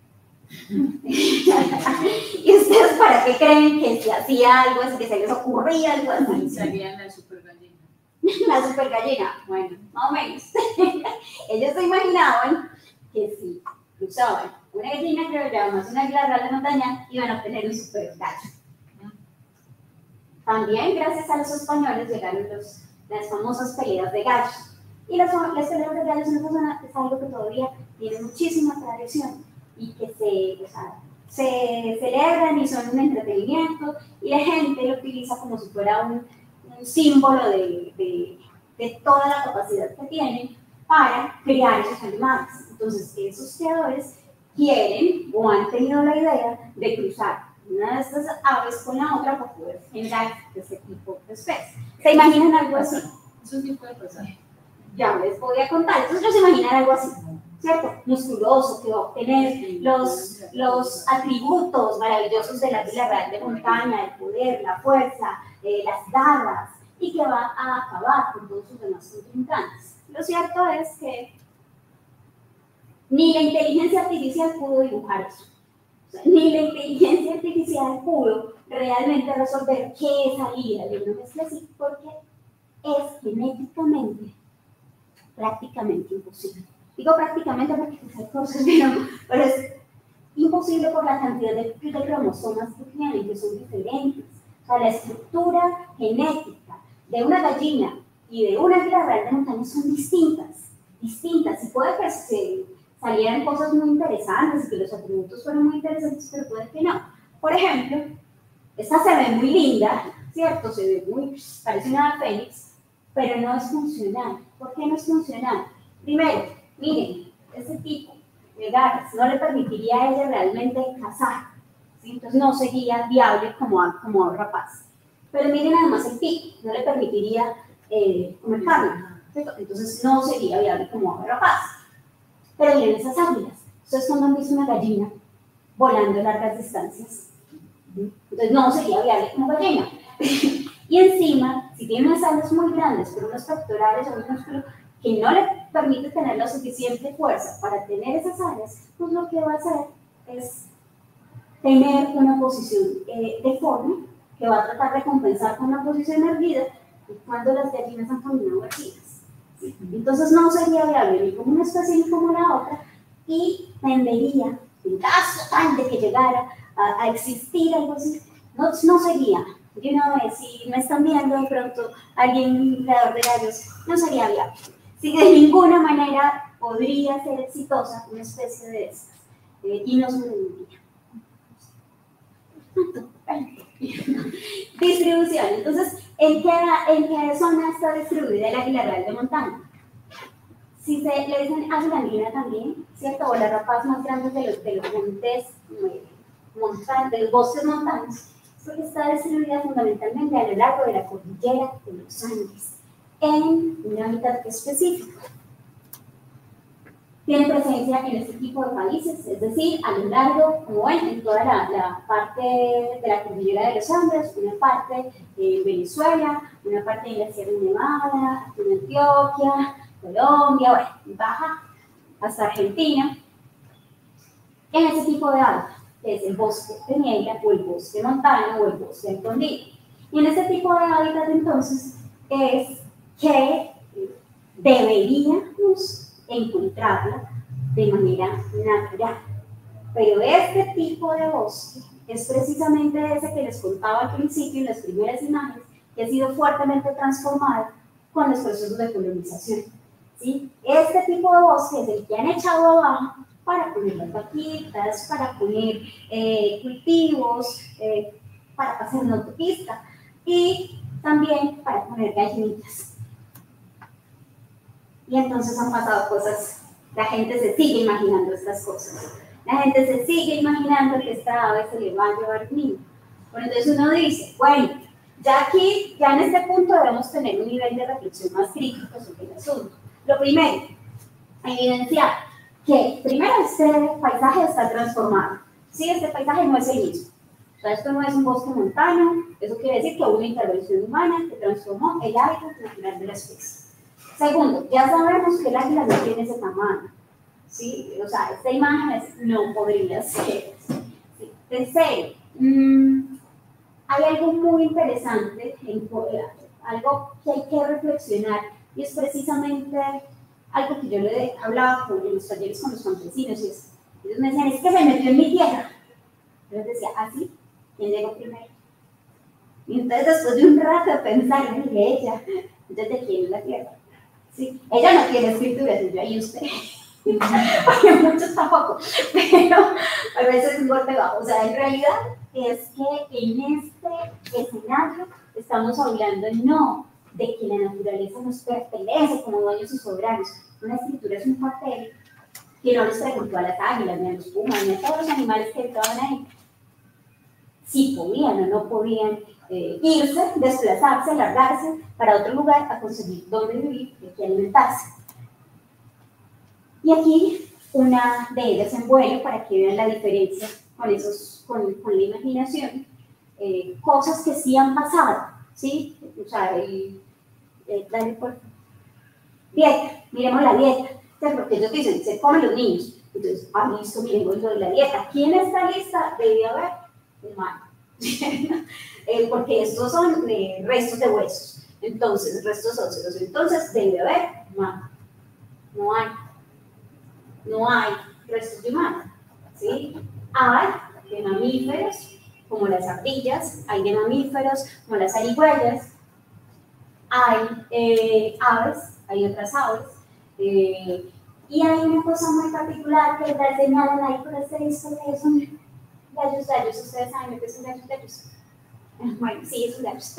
¿Y ustedes para qué creen que se hacía algo así, que se les ocurría algo así? Salían la super gallina. La super gallina, bueno, más o menos. Ellos se imaginaban que si cruzaban una gallina, creo que más una águila real de montaña, iban a obtener un super gallo. También gracias a los españoles llegaron los, las famosas peleas de gallos. Y las, las peleas de gallos en Barcelona es algo que todavía tiene muchísima tradición y que se, o sea, se celebran y son un entretenimiento y la gente lo utiliza como si fuera un, un símbolo de, de, de toda la capacidad que tienen para crear esos animales. Entonces esos creadores quieren o han tenido la idea de cruzar una de estas aves con la otra para poder generar ese tipo de especies. ¿Se imaginan algo así? Eso sí puede pasar. Ya les voy a contar. Entonces se imaginan algo así, ¿cierto? Musculoso, que va a obtener los, los atributos maravillosos de la águila real de montaña, el poder, la fuerza, eh, las garras, y que va a acabar con todos sus demás contrincantes. Lo cierto es que ni la inteligencia artificial pudo dibujar eso. O sea, ni la inteligencia artificial pudo realmente resolver qué es águila de una mezcla así, porque es genéticamente prácticamente imposible. Digo prácticamente porque hay cosas, pero, pero es imposible por la cantidad de, de cromosomas que tienen, que son diferentes. O sea, la estructura genética de una gallina y de una águila real de montaña son distintas, distintas. Y puede que se salieran cosas muy interesantes y que los atributos fueran muy interesantes, pero puede que no. Por ejemplo, esta se ve muy linda, ¿cierto? Se ve muy, parece una fénix, pero no es funcional. ¿Por qué no es funcional? Primero, miren, este tipo de garras no le permitiría a ella realmente cazar, ¿sí? Entonces no sería viable como, como rapaz. Pero miren además el pico, no le permitiría eh, comer carne, ¿cierto? Entonces no sería viable como rapaz. Pero miren esas águilas, ustedes cuando han visto una gallina volando largas distancias, entonces no sería viable como gallina. Y encima, si tiene unas alas muy grandes, pero unos pectorales o un músculo que no le permite tener la suficiente fuerza para tener esas alas, pues lo que va a hacer es tener una posición eh, deforme que va a tratar de compensar con una posición erguida cuando las gallinas han caminado erguidas. Entonces no sería viable ni como una especie ni como la otra y tendería, en caso tal de que llegara a, a existir algo así, no, no sería. De una vez, si me están viendo de pronto alguien creador de gallos, no sería viable. Si de ninguna manera podría ser exitosa una especie de estas, eh, y no sobreviviría. Distribución. Entonces, ¿en qué, ¿en qué zona está distribuida el águila real de montaña? Si se le dicen águila andina también, ¿cierto? O la rapaz más grande de los, de los montes, montan, de los bosques montanos, porque está distribuida fundamentalmente a lo largo de la cordillera de los Andes, en un hábitat específico. Tiene presencia en este tipo de países, es decir, a lo largo, como ven, en toda la, la parte de la cordillera de los Andes, una parte de Venezuela, una parte de la Sierra Nevada, en Antioquia, Colombia, bueno, baja hasta Argentina, en ese tipo de hábitat, que es el bosque de niebla o el bosque montano o el bosque escondido. Y en este tipo de hábitat entonces es que deberíamos encontrarla de manera natural. Pero este tipo de bosque es precisamente ese que les contaba al principio en las primeras imágenes, que ha sido fuertemente transformado con los procesos de colonización. ¿Sí? Este tipo de bosque es el que han echado abajo para poner las vaquitas, para poner eh, cultivos, eh, para pasar una autopista y también para poner gallinitas. Y entonces han pasado cosas, la gente se sigue imaginando estas cosas. La gente se sigue imaginando que esta ave se le va a llevar un niño. Bueno, entonces uno dice, bueno, ya aquí, ya en este punto debemos tener un nivel de reflexión más crítico sobre el asunto. Lo primero, evidenciar que primero este paisaje está transformado. Sí, este paisaje no es el mismo. O sea, esto no es un bosque montano, eso quiere decir que hubo una intervención humana que transformó el hábitat natural de la especie. Segundo, ya sabemos que el águila no tiene ese tamaño. ¿Sí? O sea, esta imagen es, no podría ser. ¿Sí? Tercero, mmm, hay algo muy interesante, en, algo que hay que reflexionar, y es precisamente algo que yo le hablaba con, en los talleres con los campesinos, y es, ellos me decían, es que se metió en mi tierra. Yo les decía, ¿ah, sí? ¿Quién llegó primero? Y entonces después de un rato de pensar, me dije, ella, entonces ¿de quién es la tierra? ¿Sí? Ella no tiene escrituras, y yo, ahí usted. Porque muchos tampoco, pero a veces es un golpe bajo. O sea, en realidad es que en este escenario estamos hablando no de que la naturaleza nos pertenece como dueños y soberanos. Una escritura es un papel que no les preguntó a las águilas, ni a los pumas, ni a todos los animales que estaban ahí si podían o no podían eh, irse, desplazarse, largarse para otro lugar a conseguir dónde vivir y qué alimentarse. Y aquí una de ellas en vuelo para que vean la diferencia con, esos, con, con la imaginación, eh, cosas que sí han pasado, ¿sí? O sea, el, el, dale por dieta, miremos la dieta, porque ellos dicen, se comen los niños, entonces, ah, listo, miremos lo de la dieta. ¿Quién en esta lista debe haber? Humano. eh, porque estos son eh, restos de huesos, entonces, restos óseos, entonces debe haber humano. No hay. No hay restos de humanos, ¿sí? Hay de mamíferos, como las ardillas, hay de mamíferos, como las zarigüeyas, hay eh, aves, hay otras aves, eh, y hay una cosa muy particular que les señalan ahí por este disco, que son gallos, gallos, ustedes saben lo que son gallos, gallos. Bueno, sí, son gallos.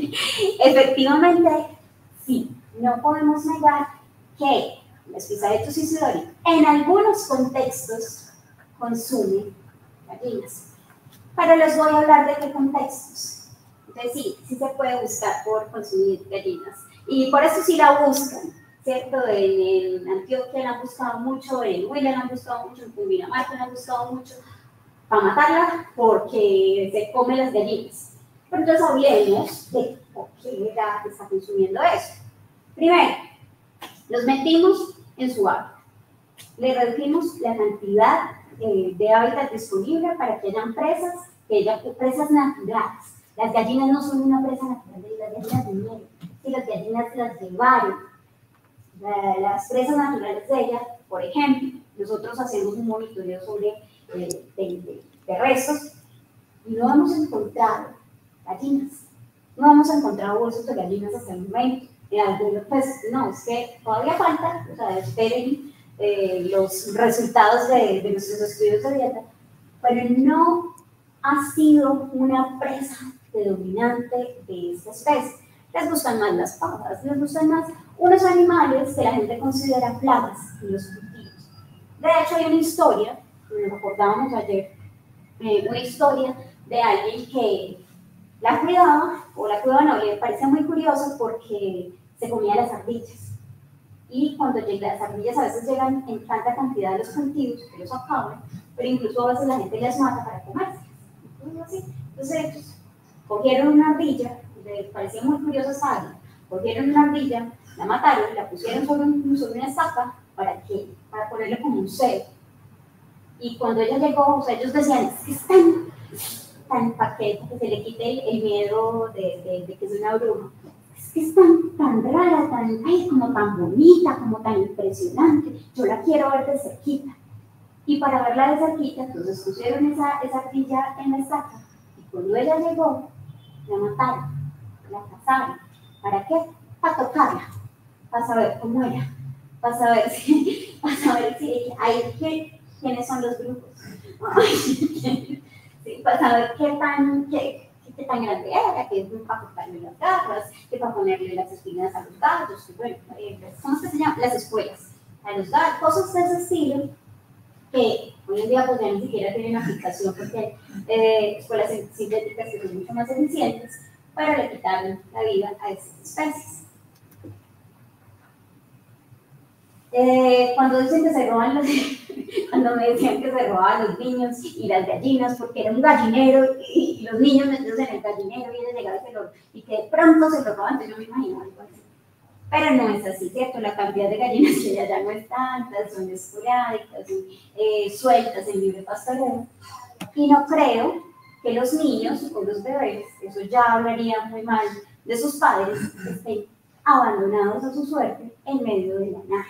Efectivamente, sí, no podemos negar que las Pisaetus isidori en algunos contextos consumen gallinas. Pero les voy a hablar de qué contextos. Entonces sí, sí se puede buscar por consumir gallinas. Y por eso sí la buscan, ¿cierto? En, en Antioquia la han buscado mucho, en Huila la han buscado mucho, en Cundinamarca la han buscado mucho, para matarla porque se come las gallinas. Pero entonces hablemos de por qué la está consumiendo eso. Primero, los metimos en su hábitat. Le redujimos la cantidad eh, de hábitat disponible para que hayan presas, que haya presas naturales. Las gallinas no son una presa natural, las gallinas de miel, y las gallinas las llevaron. La, las presas naturales de ellas, por ejemplo, nosotros hacemos un monitoreo sobre eh, de, de, de restos y no hemos encontrado gallinas, no hemos encontrado huesos de gallinas hasta el momento. En algunos, pues no, es que todavía falta, o sea, esperen eh, los resultados de, de nuestros estudios de dieta, pero no ha sido una presa predominante de esta especie. Les gustan más las patas, les gustan más unos animales que la gente considera plagas en los cultivos. De hecho, hay una historia, nos recordábamos ayer, eh, una historia de alguien que la cuidaba, o la cuidaba, no, le parecía muy curioso porque se comía las ardillas. Y cuando llegan las ardillas, a veces llegan en tanta cantidad de los cultivos que los acaban, pero incluso a veces la gente las mata para comerse. Entonces ellos cogieron una ardilla, les parecía muy curioso esa ardilla, cogieron una ardilla, la mataron, la pusieron sobre, un, sobre una estaca, ¿para qué? Para ponerle como un cebo. Y cuando ella llegó, o sea, ellos decían, es que es tan, tan paquete que se le quite el, el miedo de, de, de que es una bruma. es que es tan, tan rara, tan, ay, como tan bonita, como tan impresionante, yo la quiero ver de cerquita. Y para verla de cerquita, entonces pusieron esa, esa ardilla en la estaca, y cuando ella llegó, la mataron, la cazaron. ¿Para qué? Para tocarla, para saber cómo era, para saber si, para saber si hay que, quiénes son los grupos, sí, para saber qué tan, qué, qué tan grande era, que es para cortarle las garras, que para ponerle las espinas a los gatos, que bueno, ¿cómo se llama? Las espuelas a los gatos, cosas de ese estilo, que hoy en día pues ya ni siquiera tienen aplicación porque hay eh, escuelas sintéticas que son mucho más eficientes, pero le quitaron la vida a estas especies. Eh, cuando dicen que se roban los, cuando me decían que se robaban los niños y las gallinas porque era un gallinero y, y los niños metidos en el gallinero y ellos llegaban y, se lo, y que de pronto se lo roban, entonces yo me imaginaba algo así. Pero no es así, ¿cierto? La cantidad de gallinas que ya, ya no es tanta, son esporádicas, son eh, sueltas en libre pastoreo. Y no creo que los niños o los bebés, eso ya hablaría muy mal de sus padres, estén abandonados a su suerte en medio de la nada.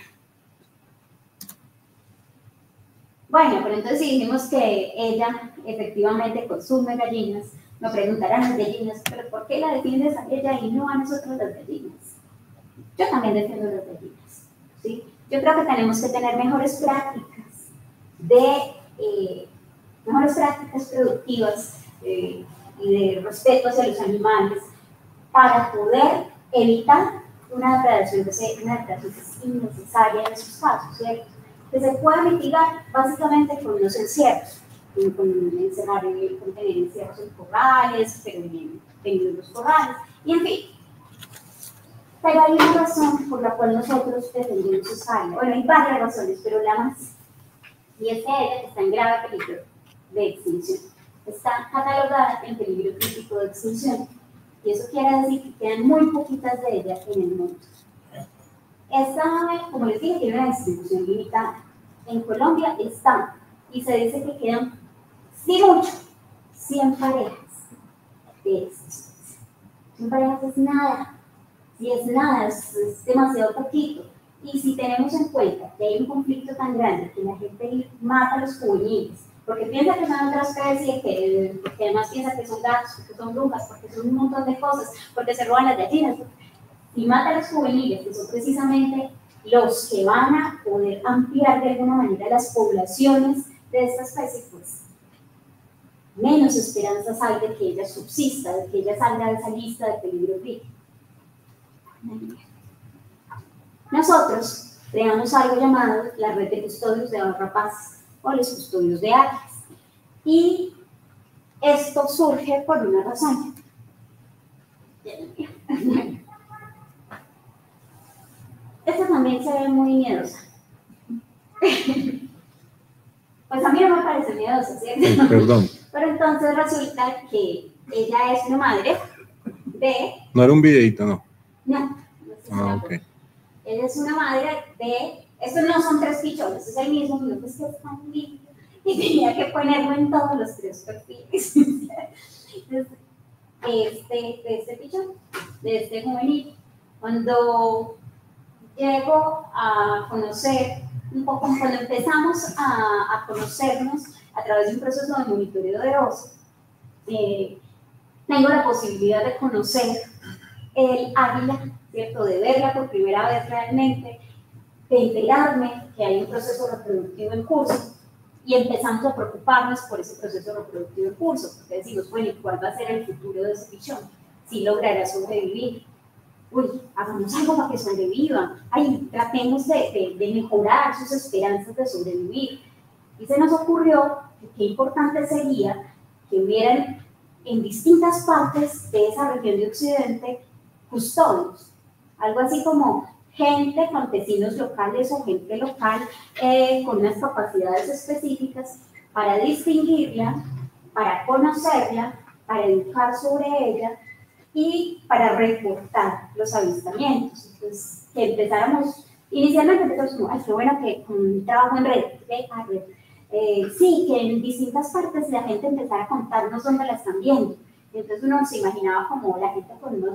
Bueno, pero entonces si dijimos que ella efectivamente consume gallinas, me preguntarán las gallinas, pero ¿por qué la defiendes a ella y no a nosotros las gallinas? Yo también defiendo las gallinas, ¿sí? Yo creo que tenemos que tener mejores prácticas de, eh, mejores prácticas productivas eh, y de respeto hacia los animales para poder evitar una depredación que, se, una depredación que es innecesaria en esos casos, ¿cierto? Que se pueda mitigar básicamente con los encierros, con, con encerrar, con tener encierros en corrales, pero en los corrales, y en fin. Pero hay una razón por la cual nosotros defendemos esa área. Bueno, hay varias razones, pero la más, y es que ella está en grave peligro de extinción. Está catalogada en peligro crítico de extinción. Y eso quiere decir que quedan muy poquitas de ellas en el mundo. Esta ave, como les dije, tiene una distribución limitada. En Colombia está, y se dice que quedan, sí mucho, cien parejas de estas. cien parejas es nada. Si es nada, es, es demasiado poquito. Y si tenemos en cuenta que hay un conflicto tan grande que la gente mata a los juveniles, porque piensa que son otras especies, que, porque además piensa que son gatos, porque son brujas, porque son un montón de cosas, porque se roban las gallinas, y mata a los juveniles, que son precisamente los que van a poder ampliar de alguna manera las poblaciones de esta especie, pues menos esperanzas hay de que ella subsista, de que ella salga de esa lista de peligro crítico. Nosotros creamos algo llamado la red de custodios de aves rapaces o los custodios de aves, y esto surge por una razón. Esta también se ve muy miedosa. Pues a mí no me parece miedosa, ¿cierto? Perdón. Pero entonces resulta que ella es una madre de... No era un videito, ¿no? No, no sé. Ah, ok. Ella es una madre de... Estos no son tres pichones, es el mismo, sino que es que es tan lindo. Y tenía que ponerlo en todos los tres perfiles. Entonces, este, este pichón, de este juvenil, cuando llego a conocer un poco, cuando empezamos a, a conocernos a través de un proceso de monitoreo de osos, eh, tengo la posibilidad de conocer el águila, ¿cierto? De verla por primera vez realmente, de enterarme que hay un proceso reproductivo en curso, y empezamos a preocuparnos por ese proceso reproductivo en curso, porque decimos, bueno, ¿cuál va a ser el futuro de ese pichón? ¿Si logrará sobrevivir? Uy, hagamos algo para que sobreviva. Ay, tratemos de, de, de mejorar sus esperanzas de sobrevivir. Y se nos ocurrió que qué importante sería que hubieran en distintas partes de esa región de Occidente custodios, algo así como gente, campesinos locales o gente local eh, con unas capacidades específicas para distinguirla, para conocerla, para educar sobre ella y para reportar los avistamientos. Entonces, que empezáramos, inicialmente empezamos como, ay, qué bueno que con un trabajo en red, ¿eh? Ah, red. Eh, sí, que en distintas partes la gente empezara a contarnos dónde la están viendo. Y entonces uno se imaginaba como la gente con unos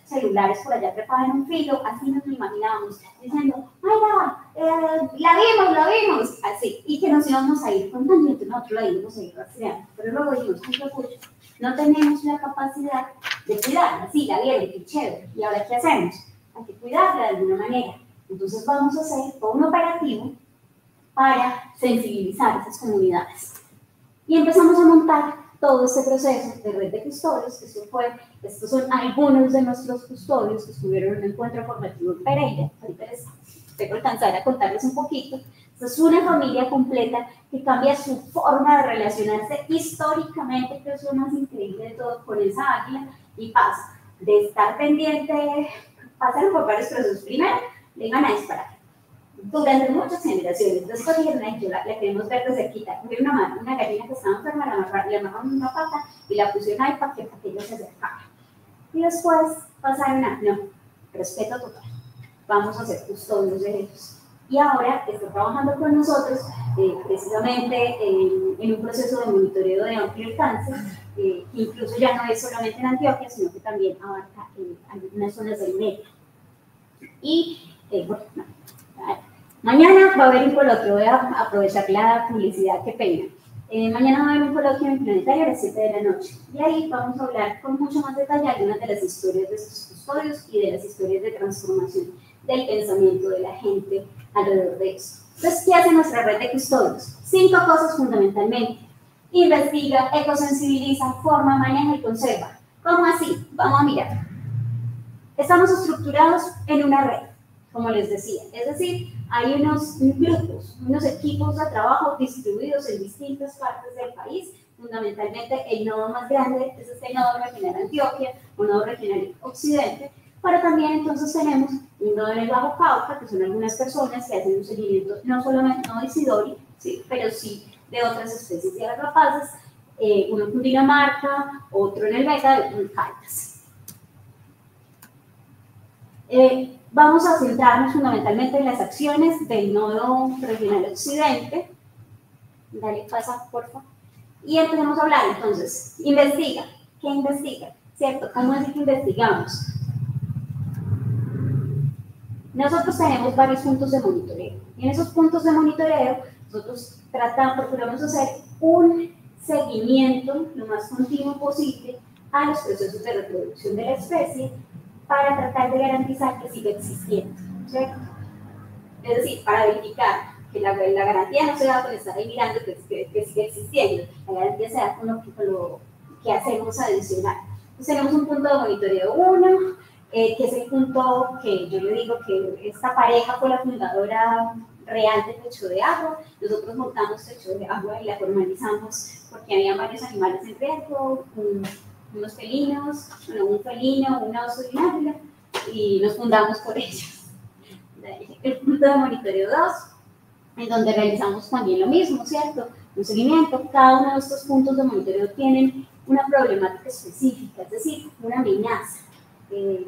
celulares por allá trepados en un filo, así nos lo imaginábamos, diciendo, ¡Mayra, eh, la vimos, la vimos! Así, y que nos íbamos a ir contando, y nosotros la íbamos a ir rastreando. Pero luego dijimos, ¡ay, qué no tenemos la capacidad de cuidarla! Sí, la vieron, qué chévere. ¿Y ahora qué hacemos? Hay que cuidarla de alguna manera. Entonces vamos a hacer todo un operativo para sensibilizar a esas comunidades. Y empezamos a montar todo este proceso de red de custodios. Esto fue, estos son algunos de nuestros custodios que estuvieron en un encuentro formativo en Pereira. Ahorita les tengo que alcanzar a contarles un poquito. Esta es una familia completa que cambia su forma de relacionarse históricamente, que es lo más increíble de todo, con esa águila, y pasa de estar pendiente, pasaron por varios procesos. Primero, le iban a disparar durante muchas generaciones. Después dijeron, ay, yo la, la queremos ver de cerquita. Hubo una, una gallina que estaba enferma, la amarraron, le amarraron una pata y la pusieron ahí para que, para que ella se acercara. Y después pasaron a, no, respeto total, vamos a ser custodios de ellos. Y ahora está trabajando con nosotros eh, precisamente en, en un proceso de monitoreo de amplio alcance, eh, que incluso ya no es solamente en Antioquia, sino que también abarca en algunas zonas del medio. Y, eh, bueno, no, mañana va a haber un coloquio, voy a aprovechar la publicidad, qué pena. Eh, mañana va a haber un coloquio en Planetario a las siete de la noche. Y ahí vamos a hablar con mucho más detalle algunas de las historias de estos custodios y de las historias de transformación del pensamiento de la gente alrededor de eso. Entonces, ¿qué hace nuestra red de custodios? Cinco cosas fundamentalmente. Investiga, ecosensibiliza, forma, maneja y conserva. ¿Cómo así? Vamos a mirar. Estamos estructurados en una red, como les decía. Es decir, hay unos grupos, unos equipos de trabajo distribuidos en distintas partes del país. Fundamentalmente, el nodo más grande es este nodo regional Antioquia, un nodo regional Occidente. Pero también entonces tenemos un nodo en el Bajo Cauca, que son algunas personas que hacen un seguimiento no solamente no de Isidori, ¿sí?, pero sí de otras especies de garrapaces, eh, uno en Cundinamarca, otro en el Meta, otro en Caldas. Eh, vamos a centrarnos fundamentalmente en las acciones del nodo regional Occidente. Dale, pasa, por favor. Y empezamos a hablar, entonces, investiga. ¿Qué investiga? ¿Cierto? ¿Cómo es que investigamos? Nosotros tenemos varios puntos de monitoreo. Y en esos puntos de monitoreo, nosotros tratamos, procuramos hacer un seguimiento lo más continuo posible a los procesos de reproducción de la especie para tratar de garantizar que siga existiendo, ¿cierto? Es decir, para verificar que la, la garantía no se da con estar ahí mirando que, que, que sigue existiendo, la garantía se da con lo, con lo que hacemos adicional. Entonces tenemos un punto de monitoreo uno, Eh, que es el punto que yo le digo que esta pareja fue la fundadora real de Techo de Agua. Nosotros montamos Techo de Agua y la formalizamos porque había varios animales en riesgo, un, unos felinos, bueno, un felino, un oso y un águila, y nos fundamos por ellos. El punto de monitoreo dos, en donde realizamos también lo mismo, ¿cierto? Un seguimiento. Cada uno de estos puntos de monitoreo tienen una problemática específica, es decir, una amenaza. Eh,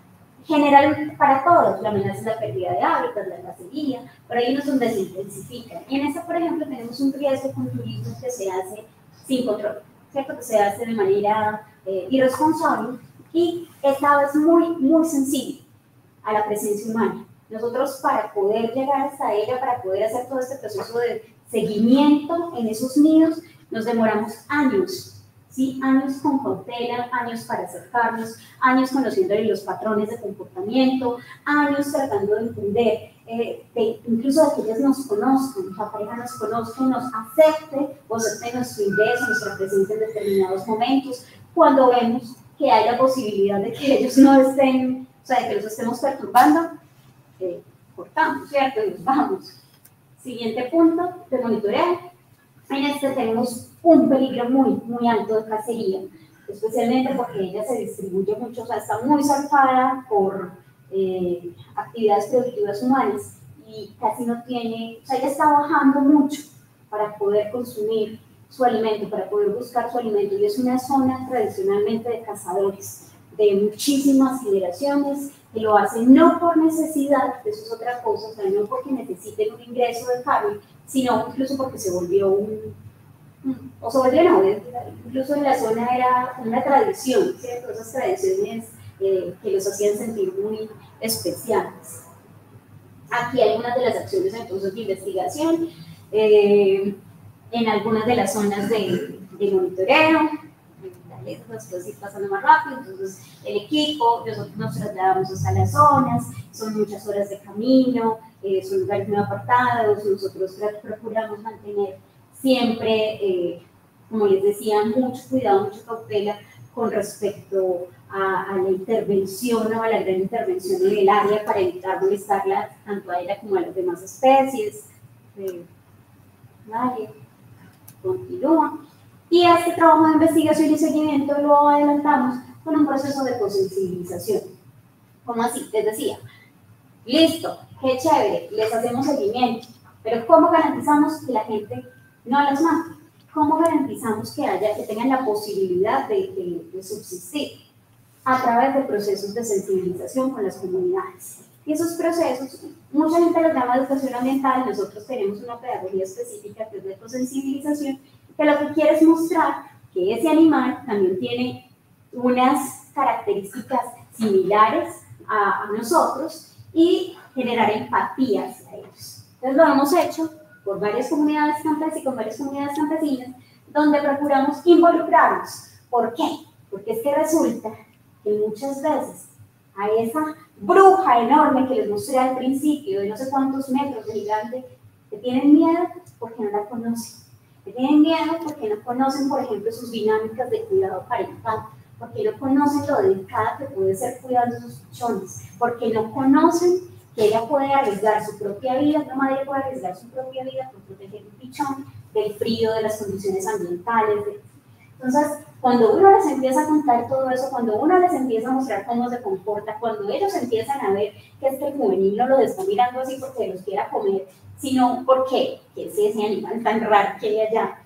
general para todos, la amenaza es la pérdida de hábitat, la cacería, pero hay unos donde se intensifica. Y en esta, por ejemplo, tenemos un riesgo con turismo que se hace sin control, ¿cierto? Que se hace de manera eh, irresponsable y esta vez muy, muy sensible a la presencia humana. Nosotros, para poder llegar hasta ella, para poder hacer todo este proceso de seguimiento en esos nidos, nos demoramos años. Sí, años con cautela, años para acercarnos, años conociendo los patrones de comportamiento, años tratando de entender, eh, de, incluso de que ellas nos conozcan, la pareja nos conozca, nos acepte o acepte nuestro ingreso, nuestra presencia en determinados momentos, cuando vemos que hay la posibilidad de que ellos no estén, o sea, de que los estemos perturbando, eh, cortamos, ¿cierto? Y nos vamos. Siguiente punto de monitoreo. En este tenemos un peligro muy, muy alto de cacería, especialmente porque ella se distribuye mucho, o sea, está muy zarpada por eh, actividades productivas humanas y casi no tiene, o sea, ella está bajando mucho para poder consumir su alimento, para poder buscar su alimento, y es una zona tradicionalmente de cazadores, de muchísimas generaciones, que lo hacen no por necesidad, eso es otra cosa, o sea, no porque necesiten un ingreso de carne, sino incluso porque se volvió un, o se volvió no, incluso en la zona era una tradición, ¿cierto? Esas tradiciones eh, que los hacían sentir muy especiales. Aquí hay algunas de las acciones entonces de investigación, eh, en algunas de las zonas de, de monitoreo, las cosas ir pasando más rápido, entonces el equipo, nosotros nos trasladamos hasta las zonas, son muchas horas de camino, eh, son lugares muy apartados, nosotros procuramos mantener siempre, eh, como les decía, mucho cuidado, mucha cautela con respecto a, a la intervención o a la gran intervención en el área para evitar molestarla tanto a ella como a las demás especies. Eh, vale, continúa. Y este trabajo de investigación y seguimiento lo adelantamos con un proceso de cosensibilización. ¿Cómo así? Les decía, listo, qué chévere, les hacemos seguimiento, pero ¿cómo garantizamos que la gente no las mate? ¿Cómo garantizamos que haya, que tengan la posibilidad de, de, de subsistir? A través de procesos de sensibilización con las comunidades. Y esos procesos, mucha gente los llama educación ambiental, nosotros tenemos una pedagogía específica que es de ecosensibilización, que lo que quiere es mostrar que ese animal también tiene unas características similares a, a nosotros y generar empatía hacia ellos. Entonces lo hemos hecho por varias comunidades campesinas y con varias comunidades campesinas, donde procuramos involucrarnos. ¿Por qué? Porque es que resulta que muchas veces a esa bruja enorme que les mostré al principio, de no sé cuántos metros de gigante, que tienen miedo porque no la conocen. Que tienen miedo porque no conocen, por ejemplo, sus dinámicas de cuidado parental, porque no conocen lo delicada que puede ser cuidar de sus pichones, porque no conocen que ella puede arriesgar su propia vida, una madre puede arriesgar su propia vida por proteger un pichón del frío, de las condiciones ambientales. De... Entonces, cuando uno les empieza a contar todo eso, cuando uno les empieza a mostrar cómo se comporta, cuando ellos empiezan a ver que es que el juvenil no los está mirando así porque los quiera comer, sino porque que es ese animal tan raro que hay allá,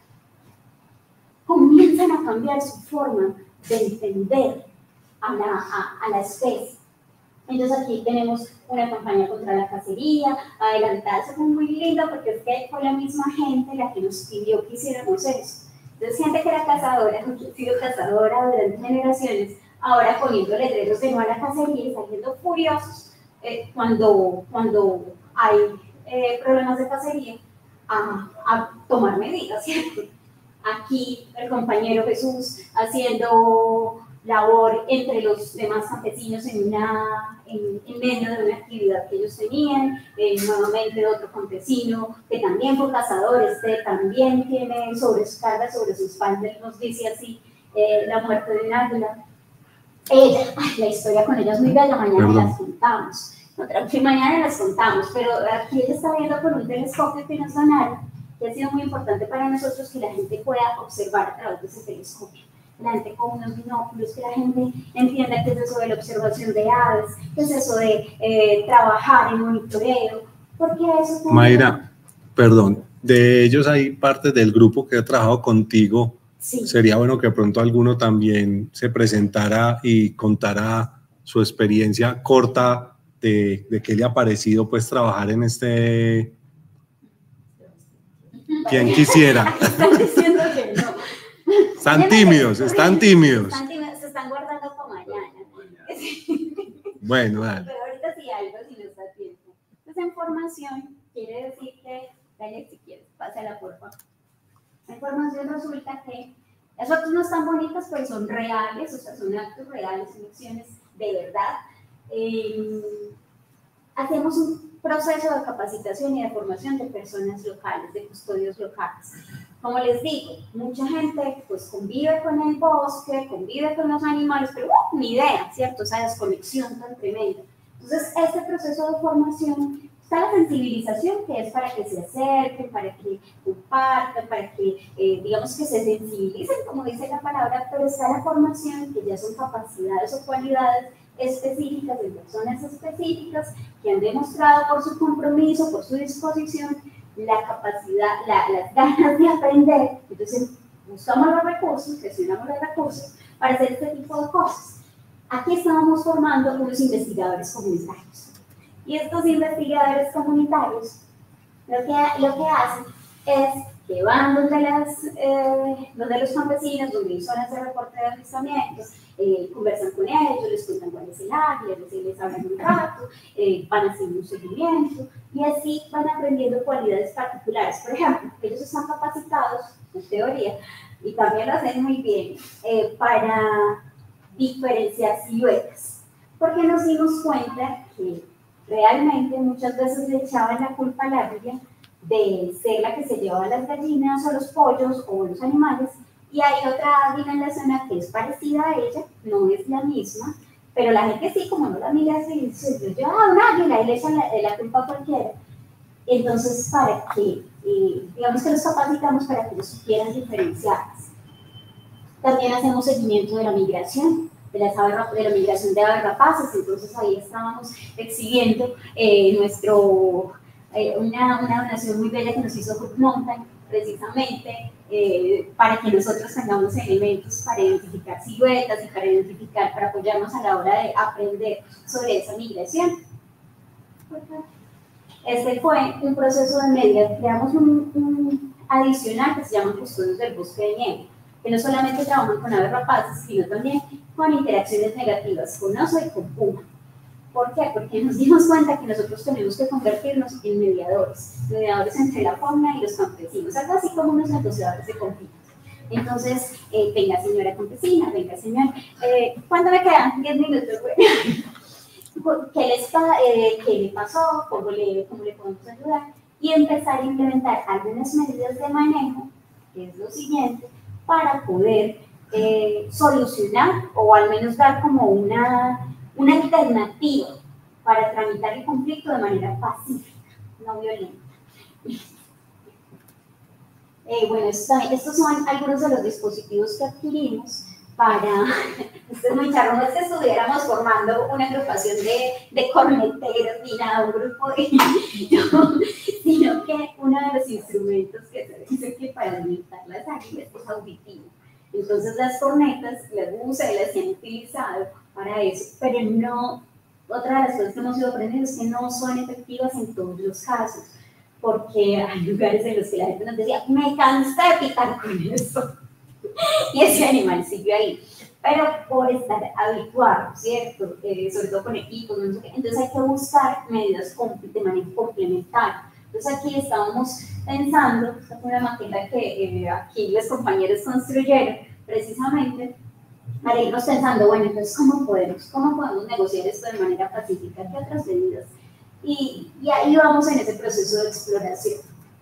comienzan a cambiar su forma de entender a la, a, a la especie. Entonces aquí tenemos una campaña contra la cacería, adelantada, eso fue muy lindo porque es que fue la misma gente la que nos pidió que hiciéramos eso. Entonces gente que era cazadora, que ha sido cazadora durante generaciones, ahora poniendo letreros de no a la cacería y saliendo furiosos eh, cuando, cuando hay eh, problemas de cacería, a, a tomar medidas, ¿cierto? Aquí el compañero Jesús haciendo labor entre los demás campesinos en, una, en, en medio de una actividad que ellos tenían, eh, nuevamente otro campesino que también fue cazador, este también tiene sobrecarga sobre su espalda, él nos dice así, eh, la muerte de un águila. Ella, ay, la historia con ella es muy bella, mañana Perdón. las contamos, otra, mañana las contamos, pero aquí ella está viendo con un telescopio que nos donaron, que ha sido muy importante para nosotros que la gente pueda observar a través de ese telescopio. La gente con unos binóculos, que la gente entienda qué es eso de la observación de aves, qué es eso de eh, trabajar en monitoreo, porque eso... También... Mayra, perdón, de ellos hay parte del grupo que ha trabajado contigo. Sí. Sería bueno que pronto alguno también se presentara y contara su experiencia corta de, de qué le ha parecido pues trabajar en este... ¿Quién quisiera? Están diciendo que no. Están tímidos, están tímidos. Están tímidos, se están guardando para mañana. Bueno, dale. Pero ahorita sí algo, si no está a tiempo. Entonces, en formación, quiere decir que, dale si quieres, pásala por favor. En formación resulta que las fotos no están bonitas, pero son reales, o sea, son actos reales, son acciones de verdad. Eh, hacemos un proceso de capacitación y de formación de personas locales, de custodios locales. Como les digo, mucha gente pues convive con el bosque, convive con los animales, pero uh, ni idea, ¿cierto? Esa desconexión tan tremenda. Entonces, este proceso de formación, está la sensibilización, que es para que se acerquen, para que compartan, para que, eh, digamos, que se sensibilicen, como dice la palabra, pero está la formación, que ya son capacidades o cualidades específicas de personas específicas que han demostrado por su compromiso, por su disposición, la capacidad, la, las ganas de aprender. Entonces buscamos los recursos, gestionamos los recursos para hacer este tipo de cosas. Aquí estábamos formando unos investigadores comunitarios y estos investigadores comunitarios lo que, lo que hacen es que van donde, las, eh, donde los campesinos, donde hay zonas de reporte de avistamientos, eh, conversan con ellos, les cuentan cuál es el área, les, les hablan un rato, eh, van haciendo un seguimiento y así van aprendiendo cualidades particulares. Por ejemplo, ellos están capacitados, en teoría, y también lo hacen muy bien, eh, para diferenciar siluetas, porque nos dimos cuenta que realmente muchas veces le echaban la culpa a la ardilla de ser la que se llevaba las gallinas o los pollos o los animales, y hay otra águila en la zona que es parecida a ella, no es la misma, pero la gente sí, como no la mira, se dice, yo, ah, un águila, y le echan la, la culpa a cualquiera. Entonces, para que, eh, digamos que los capacitamos para que ellos supieran diferenciarlas. También hacemos seguimiento de la migración, de, las aves, de la migración de aves rapaces, entonces ahí estábamos exhibiendo eh, nuestro, eh, una, una donación muy bella que nos hizo Good Mountain, precisamente eh, para que nosotros tengamos elementos para identificar siluetas y para identificar, para apoyarnos a la hora de aprender sobre esa migración. Este fue un proceso de media, creamos un, un adicional que se llama Custodios del Bosque de Nieve, que no solamente trabajan con aves rapaces, sino también con interacciones negativas, con oso y con puma. ¿Por qué? Porque nos dimos cuenta que nosotros tenemos que convertirnos en mediadores, mediadores entre la fauna y los campesinos, algo así como unos negociadores de conflictos. Entonces, eh, venga señora campesina, venga señor, eh, ¿cuándo me quedan? diez minutos, bueno. ¿Qué, les, eh, ¿Qué le pasó? ¿Cómo le, ¿Cómo le podemos ayudar? Y empezar a implementar algunas medidas de manejo, que es lo siguiente, para poder eh, solucionar o al menos dar como una, una alternativa para tramitar el conflicto de manera pacífica, no violenta. Eh, bueno, esta, estos son algunos de los dispositivos que adquirimos para, esto es muy charro, no es que estuviéramos formando una agrupación de, de corneteros ni nada, un grupo de no, sino que uno de los instrumentos que se dice que para alimentar las águilas es auditivo. Entonces las cornetas las usa y las han utilizado para eso, pero no, otra de las cosas que hemos ido aprendiendo es que no son efectivas en todos los casos, porque hay lugares en los que la gente nos decía, me cansé de picar con eso. Y ese animal siguió ahí, pero por estar habituado, ¿cierto? Eh, sobre todo con equipos, no sé qué. Entonces hay que buscar medidas de manera complementaria. Entonces aquí estábamos pensando, esta fue una maqueta que eh, aquí los compañeros construyeron precisamente para irnos pensando, bueno, entonces ¿cómo podemos, cómo podemos negociar esto de manera pacífica? ¿Qué otras medidas? Y, y ahí vamos en ese proceso de exploración.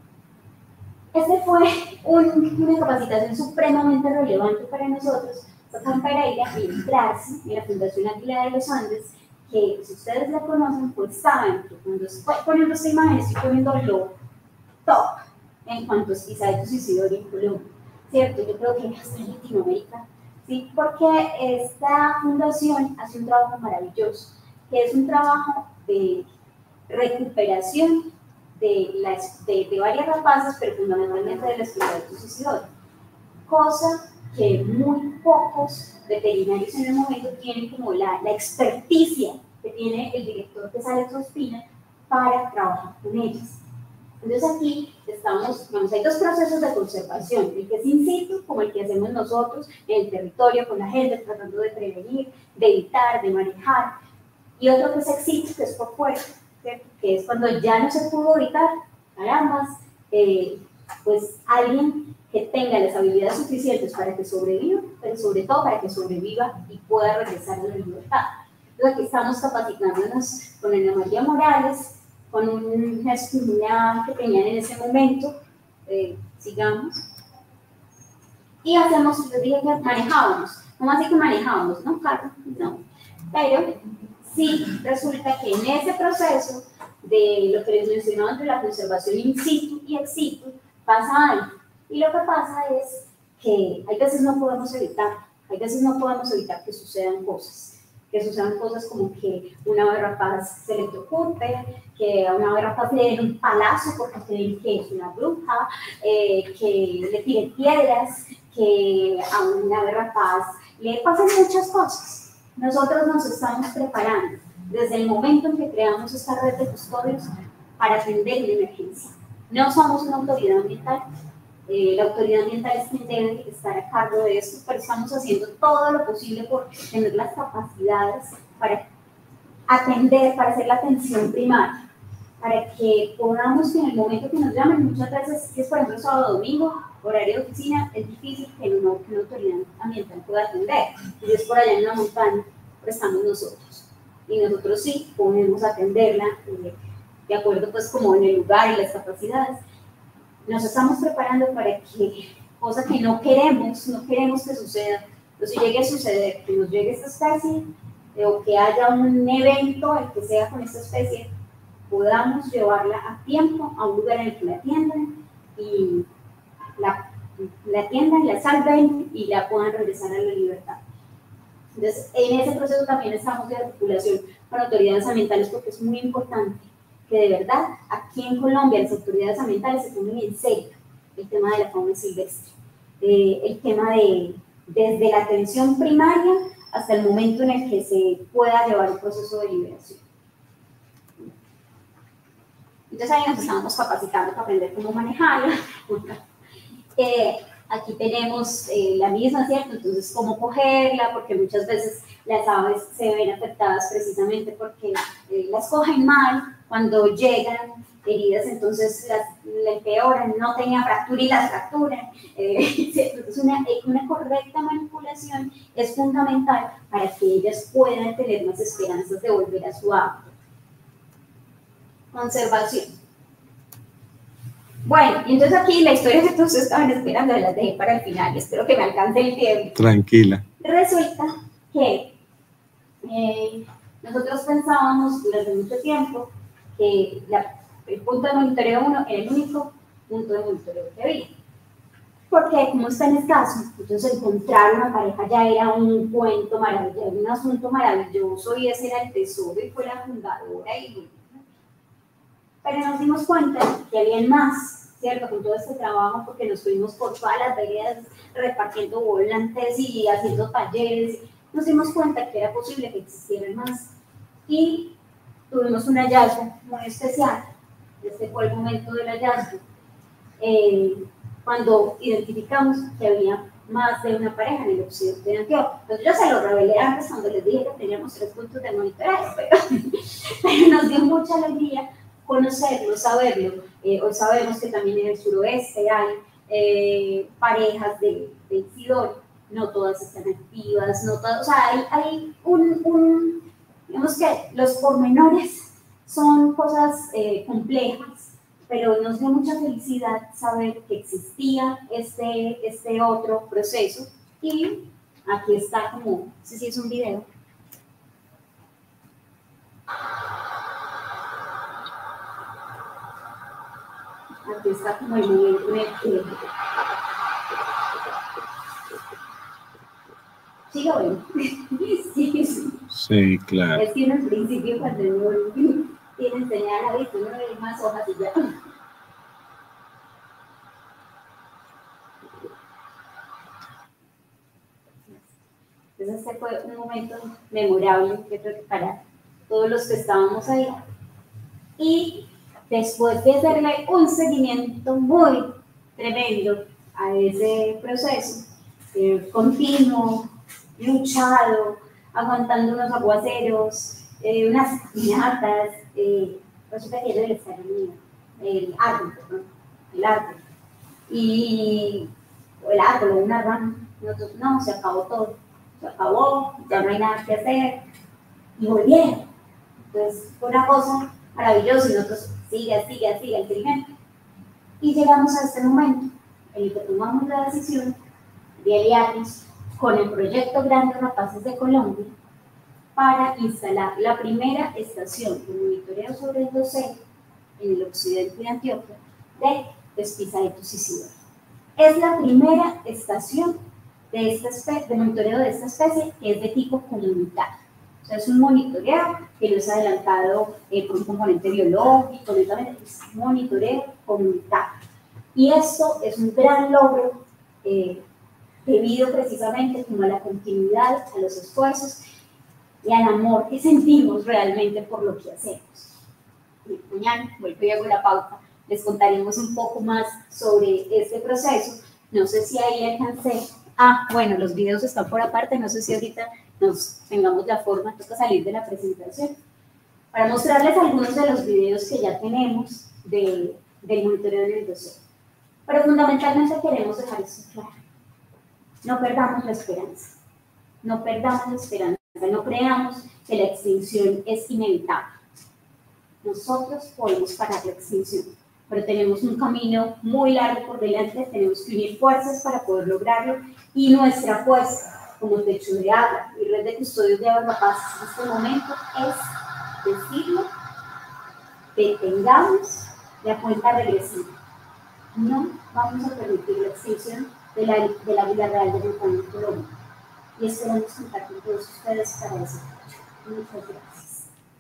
Este fue un, una capacitación supremamente relevante para nosotros, acá en Pereira, en Clarse, en la Fundación Águila de los Andes, que si ustedes la conocen, pues saben que cuando estoy poniendo esta imagen, estoy poniendo lo top en cuanto a suicidio suicidio en Colombia, ¿cierto? Yo creo que hasta en Latinoamérica, ¿sí? Porque esta fundación hace un trabajo maravilloso, que es un trabajo de recuperación de, las, de, de varias rapaces, pero fundamentalmente de la esclerosis suicidoria, cosa que muy pocos veterinarios en el momento tienen como la, la experticia que tiene el director que es Alex Ospina para trabajar con ellas. Entonces aquí estamos, vamos, hay dos procesos de conservación, el que es in situ, como el que hacemos nosotros en el territorio con la gente, tratando de prevenir, de evitar, de manejar, y otro que es ex situ, que es por fuera, ¿cierto? Que es cuando ya no se pudo evitar, carambas, eh, pues alguien que tenga las habilidades suficientes para que sobreviva, pero sobre todo para que sobreviva y pueda regresar a la libertad. Entonces aquí estamos capacitándonos con Ana María Morales, con una escuela que tenían en ese momento, eh, sigamos, y hacemos, yo dije que manejábamos, no así que manejábamos, no carro, no, pero sí resulta que en ese proceso de lo que les mencionaba entre la conservación in situ y ex situ, pasa algo, y lo que pasa es que hay veces no podemos evitar, hay veces no podemos evitar que sucedan cosas, que sucedan cosas como que una ave rapaz se le preocupe, que a una ave rapaz le den un palazo porque creen que es una bruja, eh, que le tiren piedras, que a una ave rapaz le pasan muchas cosas. Nosotros nos estamos preparando desde el momento en que creamos esta red de custodios para atender una emergencia. No somos una autoridad ambiental, Eh, la autoridad ambiental es quien debe estar a cargo de esto, pero estamos haciendo todo lo posible por tener las capacidades para atender, para hacer la atención primaria, para que podamos, en el momento que nos llamen, muchas veces, si es por ejemplo sábado o domingo, horario de oficina, es difícil que una, que una autoridad ambiental pueda atender. Y si es por allá en la montaña, pues estamos nosotros. Y nosotros sí podemos atenderla, eh, de acuerdo pues como en el lugar y las capacidades. Nos estamos preparando para que, cosa que no queremos, no queremos que suceda, pero si llegue a suceder, que nos llegue esta especie, eh, o que haya un evento, el que sea con esta especie, podamos llevarla a tiempo a un lugar en el que la atiendan y la, la atiendan, la salven y la puedan regresar a la libertad. Entonces, en ese proceso también estamos de articulación con autoridades ambientales porque es muy importante que de verdad aquí en Colombia las autoridades ambientales se tomen en serio el tema de la fauna silvestre, eh, el tema de desde la atención primaria hasta el momento en el que se pueda llevar un proceso de liberación. Entonces ahí nos estábamos capacitando para aprender cómo manejarla. eh, aquí tenemos eh, la misma, ¿cierto? Entonces cómo cogerla, porque muchas veces las aves se ven afectadas precisamente porque eh, las cogen mal cuando llegan heridas, entonces las, la empeoran, no tenía fractura y las fracturan. Eh, entonces una, una correcta manipulación es fundamental para que ellas puedan tener más esperanzas de volver a su hábitat. Conservación. Bueno, y entonces aquí la historia que todos estaban esperando la dejé para el final, espero que me alcance el tiempo. Tranquila. Resulta que eh, nosotros pensábamos durante mucho tiempo que la, el punto de monitoreo uno era el único punto de monitoreo que había. Porque como está en escaso, entonces encontrar una pareja ya era un cuento maravilloso, un asunto maravilloso, y ese era el tesoro y fue la fundadora. Y pero nos dimos cuenta que había más, ¿cierto? Con todo este trabajo, porque nos fuimos por todas las veredas repartiendo volantes y haciendo talleres, nos dimos cuenta que era posible que existieran más. Y tuvimos un hallazgo muy especial. Este fue el momento del hallazgo, eh, cuando identificamos que había más de una pareja en el occidente de Antioquia. Entonces yo se lo revelé antes cuando les dije que teníamos tres puntos de monitoreo, pero, pero nos dio mucha alegría conocerlo, saberlo. Eh, hoy sabemos que también en el suroeste hay eh, parejas de, de Isidoro, no todas están activas, no todas, o sea, hay, hay un, un, digamos que los pormenores son cosas eh, complejas, pero nos dio mucha felicidad saber que existía este, este otro proceso, y aquí está como, no sé si es un video. Aquí está como el momento en el que... ¿Sí lo ven? Sí, sí. Sí, claro. Es que en el principio cuando uno tiene señal a vista, uno ve más hojas y ya. Entonces este fue un momento memorable, yo creo que para todos los que estábamos ahí. Y después de hacerle un seguimiento muy tremendo a ese proceso, eh, continuo, luchado, aguantando unos aguaceros, eh, unas caminatas, eh, resulta que era el escarnio, el árbol, ¿no? El árbol. Y o el árbol o una rama, nosotros, no, se acabó todo, se acabó, ya no hay nada que hacer, y volvieron. Entonces fue una cosa maravillosa, y nosotros sigue, sigue, sigue el seguimiento. Y llegamos a este momento en el que tomamos la decisión de aliarnos con el proyecto Grandes Rapaces de Colombia para instalar la primera estación de monitoreo sobre el dosel en el occidente de Antioquia de Despizaetus Isidoro. Es la primera estación de, esta especie, de monitoreo de esta especie que es de tipo comunitario. O sea, es un monitoreo que no es adelantado eh, por un componente biológico, es un monitoreo comunitario. Y esto es un gran logro eh, debido precisamente como a la continuidad, a los esfuerzos y al amor que sentimos realmente por lo que hacemos. Y mañana vuelvo y hago la pauta les contaremos un poco más sobre este proceso. No sé si ahí alcancé. Ah, bueno, los videos están por aparte, no sé si ahorita nos tengamos la forma, toca salir de la presentación, para mostrarles algunos de los videos que ya tenemos de, del monitoreo del docente. Pero fundamentalmente queremos dejar esto claro. No perdamos la esperanza. No perdamos la esperanza. No creamos que la extinción es inevitable. Nosotros podemos parar la extinción, pero tenemos un camino muy largo por delante, tenemos que unir fuerzas para poder lograrlo, y nuestra apuesta como Techo de Agua y Red de Custodios de Agua Paz en este momento es decirlo: detengamos la cuenta regresiva. No vamos a permitir la extinción de la, de la vida real de Montaña en Colombia, y esperamos contar con todos ustedes para eso. Muchas gracias.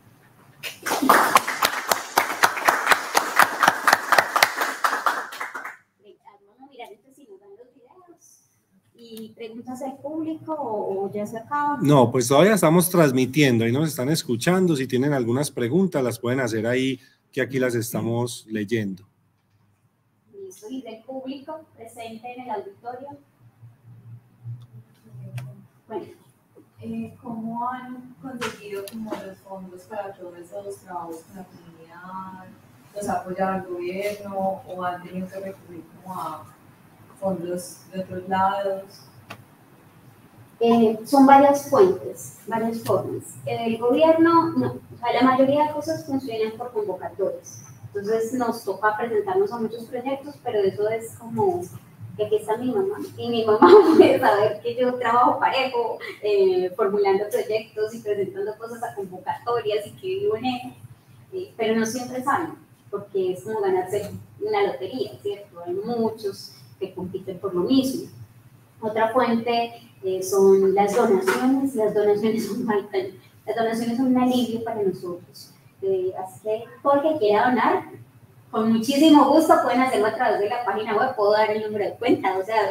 Vamos a mirar entonces si nos dan los videos y preguntas al público, o, o ya se acaba. No, pues todavía estamos transmitiendo, ahí nos están escuchando. Si tienen algunas preguntas las pueden hacer ahí, que aquí las estamos leyendo. Listo, y del público presente en el auditorio. Bueno. Eh, ¿Cómo han conseguido como los fondos para todos esos trabajos con la comunidad? ¿Los ha apoyado el gobierno o han tenido que recurrir como a fondos de otros lados? Eh, son varias fuentes, varias formas. El gobierno, no, o sea, la mayoría de cosas funcionan por convocatorias. Entonces nos toca presentarnos a muchos proyectos, pero eso es como que aquí está mi mamá, y mi mamá puede saber que yo trabajo parejo, eh, formulando proyectos y presentando cosas a convocatorias y que vivo en eso, eh, pero no siempre saben, porque es como ganarse una lotería, ¿cierto? Hay muchos que compiten por lo mismo. Otra fuente eh, son las donaciones. Las donaciones son, las donaciones son un alivio para nosotros, eh, así que todo el que quiera donar, con muchísimo gusto pueden hacerlo a través de la página web, puedo dar el número de cuenta, o sea,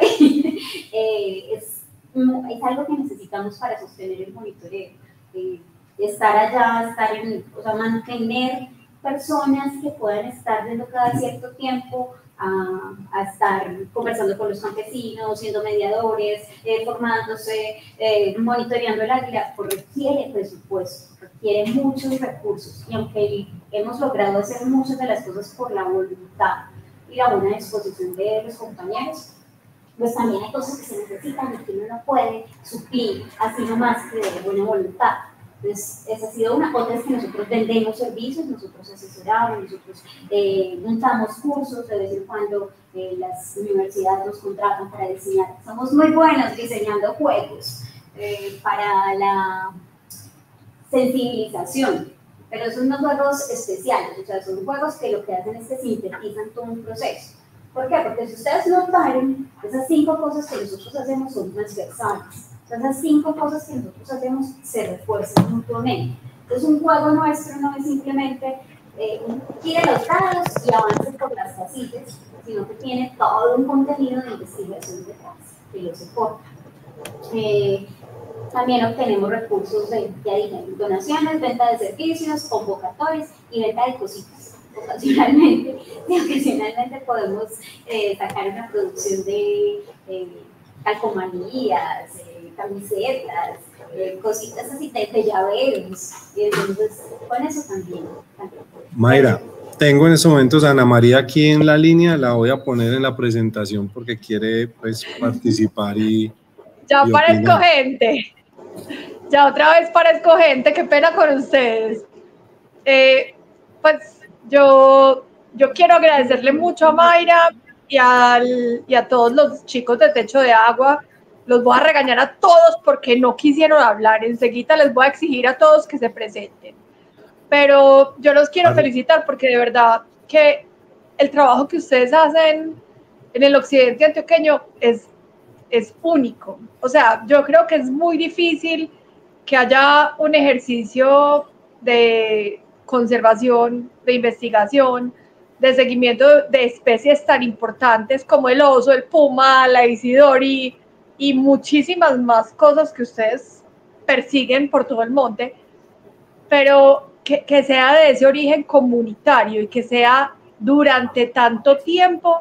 eh, es, es algo que necesitamos para sostener el monitoreo, eh, estar allá, estar en, o sea, mantener personas que puedan estar yendo cada cierto tiempo a, a estar conversando con los campesinos, siendo mediadores, eh, formándose, eh, monitoreando el águila, pues requiere presupuesto, requiere muchos recursos, y aunque hemos logrado hacer muchas de las cosas por la voluntad y la buena disposición de los compañeros, pues también hay cosas que se necesitan y que uno no puede suplir así nomás que de buena voluntad. Entonces, esa ha sido una. Otra es que nosotros vendemos servicios, nosotros asesoramos, nosotros eh, montamos cursos, de vez en cuando eh, las universidades nos contratan para diseñar. Somos muy buenos diseñando juegos eh, para la sensibilización, pero son unos juegos especiales, o sea, son juegos que lo que hacen es que sintetizan todo un proceso. ¿Por qué? Porque si ustedes notaron, esas cinco cosas que nosotros hacemos son transversales. Esas cinco cosas que nosotros hacemos se refuerzan mutuamente. Entonces, un juego nuestro no es simplemente eh, un tire los dados y avance por las casillas, sino que tiene todo un contenido de investigación detrás, que lo soporta. Eh, también obtenemos recursos de, ya dije, donaciones, venta de servicios, convocatorias y venta de cositas. Ocasionalmente, y ocasionalmente podemos eh, sacar una producción de eh, calcomanías, eh, camisetas, eh, cositas así de, de llaveros, y entonces con eso también, también. Mayra, tengo en estos momentos a Ana María aquí en la línea, la voy a poner en la presentación porque quiere pues participar y ya y parezco opinar. gente, ya otra vez parezco gente, qué pena con ustedes. Eh, pues yo, yo quiero agradecerle mucho a Mayra y, al, y a todos los chicos de Techo de Agua. Los voy a regañar a todos porque no quisieron hablar. Enseguida les voy a exigir a todos que se presenten. Pero yo los quiero felicitar porque de verdad que el trabajo que ustedes hacen en el occidente antioqueño es, es único. O sea, yo creo que es muy difícil que haya un ejercicio de conservación, de investigación, de seguimiento de especies tan importantes como el oso, el puma, la isidori y muchísimas más cosas que ustedes persiguen por todo el monte, pero que, que sea de ese origen comunitario y que sea durante tanto tiempo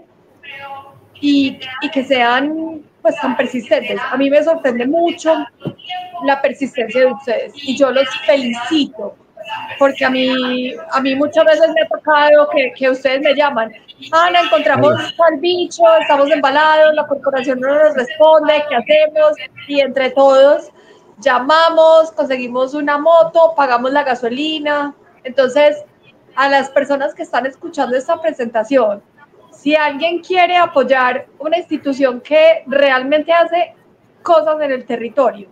y, y que sean pues tan persistentes. A mí me sorprende mucho la persistencia de ustedes y yo los felicito, porque a mí, a mí muchas veces me ha tocado que, que ustedes me llaman, Ana, encontramos al bicho, estamos embalados, la corporación no nos responde, ¿qué hacemos? Y entre todos llamamos, conseguimos una moto, pagamos la gasolina. Entonces, a las personas que están escuchando esta presentación, si alguien quiere apoyar una institución que realmente hace cosas en el territorio,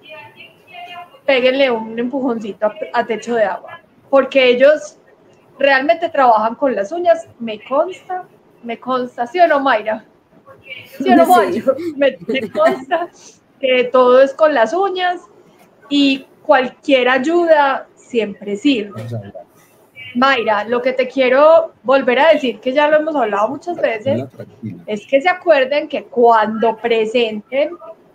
péguenle un empujoncito a, a Techo de Agua, porque ellos realmente trabajan con las uñas, me consta, me consta, ¿sí o no, Mayra? ¿Sí o no, Mayo? Me, me consta que todo es con las uñas y cualquier ayuda siempre sirve. Mayra, lo que te quiero volver a decir, que ya lo hemos hablado muchas veces, es que se acuerden que cuando presenten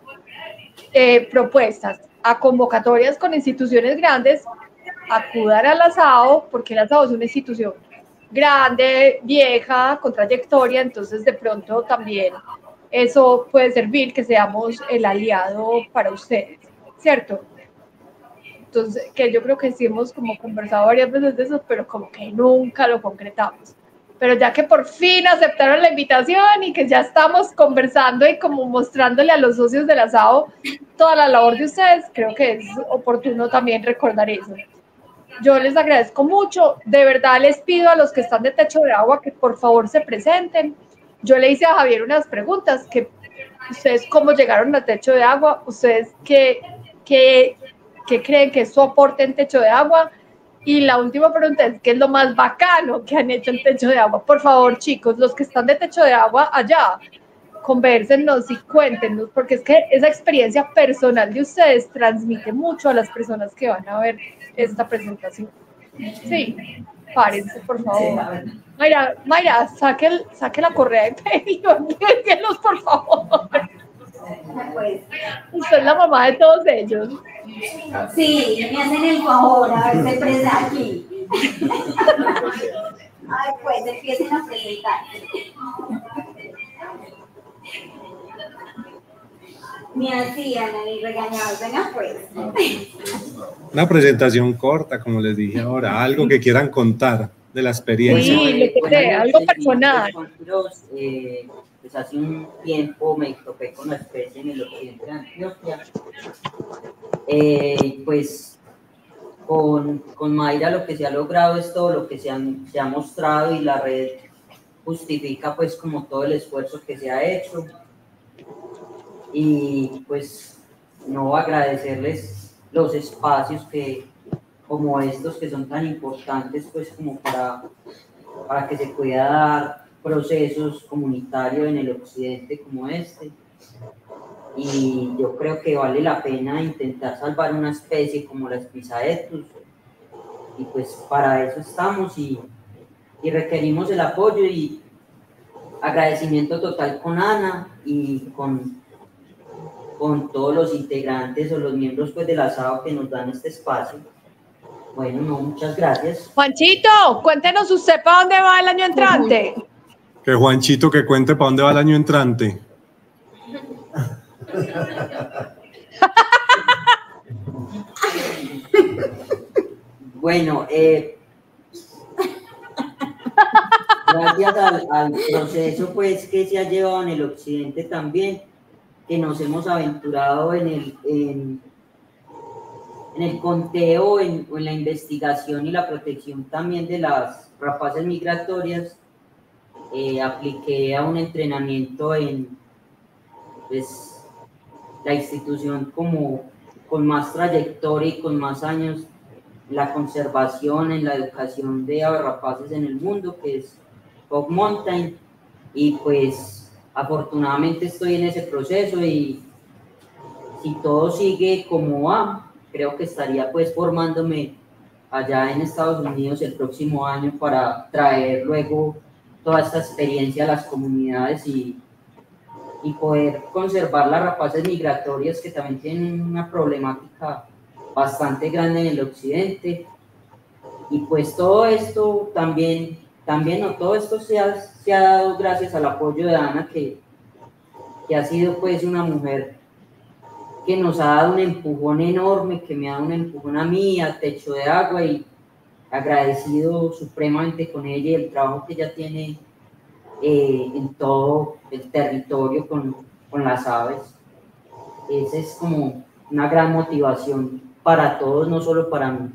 eh, propuestas a convocatorias con instituciones grandes, acudan a la S A O, porque la S A O es una institución grande, vieja, con trayectoria, entonces de pronto también eso puede servir que seamos el aliado para ustedes, ¿cierto? Entonces, que yo creo que sí hemos como conversado varias veces de eso, pero como que nunca lo concretamos. Pero ya que por fin aceptaron la invitación y que ya estamos conversando y como mostrándole a los socios de la S A O toda la labor de ustedes, creo que es oportuno también recordar eso. Yo les agradezco mucho, de verdad les pido a los que están de Techo de Agua que por favor se presenten. Yo le hice a Javier unas preguntas, que ustedes cómo llegaron a Techo de Agua, ustedes qué, qué, qué creen que es su aporte en Techo de Agua, y la última pregunta es, ¿qué es lo más bacano que han hecho en Techo de Agua? Por favor, chicos, los que están de Techo de Agua allá, convérsenos y cuéntenos, porque es que esa experiencia personal de ustedes transmite mucho a las personas que van a ver esta presentación. Sí, párense, por favor. Mayra, Mayra, saque, el, saque la correa de pelo, déjenlos, por favor. Usted es la mamá de todos ellos. Sí, me hacen el favor, a ver, se presa aquí. Ay, pues, empiecen a presentar. Ni hacían ni regañados, venga pues. Una presentación corta, como les dije ahora, algo que quieran contar de la experiencia. Sí, lo que sea, algo personal. Eh, pues hace un tiempo me topé con la especie en el occidente de Antioquia. Eh, pues con, con Mayra lo que se ha logrado es todo lo que se, han, se ha mostrado, y la red justifica pues como todo el esfuerzo que se ha hecho. Y pues no agradecerles los espacios que, como estos, que son tan importantes pues como para, para que se pueda dar procesos comunitarios en el occidente como este. Y yo creo que vale la pena intentar salvar una especie como la Spizaetus, y pues para eso estamos, y, y requerimos el apoyo y agradecimiento total con Ana y con con todos los integrantes o los miembros pues de la S A O que nos dan este espacio. Bueno, no, muchas gracias. Juanchito, cuéntenos usted para dónde va el año entrante. Que Juanchito que cuente para dónde va el año entrante. Bueno, eh, gracias al, al proceso pues que se ha llevado en el occidente también, que nos hemos aventurado en el, en, en el conteo, en, en la investigación y la protección también de las rapaces migratorias. Eh, apliqué a un entrenamiento en pues, la institución como con más trayectoria y con más años en la conservación, en la educación de aves rapaces en el mundo, que es Hog Mountain, y pues afortunadamente estoy en ese proceso, y si todo sigue como va, creo que estaría pues formándome allá en Estados Unidos el próximo año para traer luego toda esta experiencia a las comunidades y, y poder conservar las rapaces migratorias, que también tienen una problemática bastante grande en el occidente. Y pues todo esto también también no, todo esto se ha, se ha dado gracias al apoyo de Ana, que, que ha sido pues una mujer que nos ha dado un empujón enorme, que me ha dado un empujón a mí, a Techo de Agua, y agradecido supremamente con ella y el trabajo que ella tiene eh, en todo el territorio con, con las aves. Esa es como una gran motivación para todos, no solo para mí.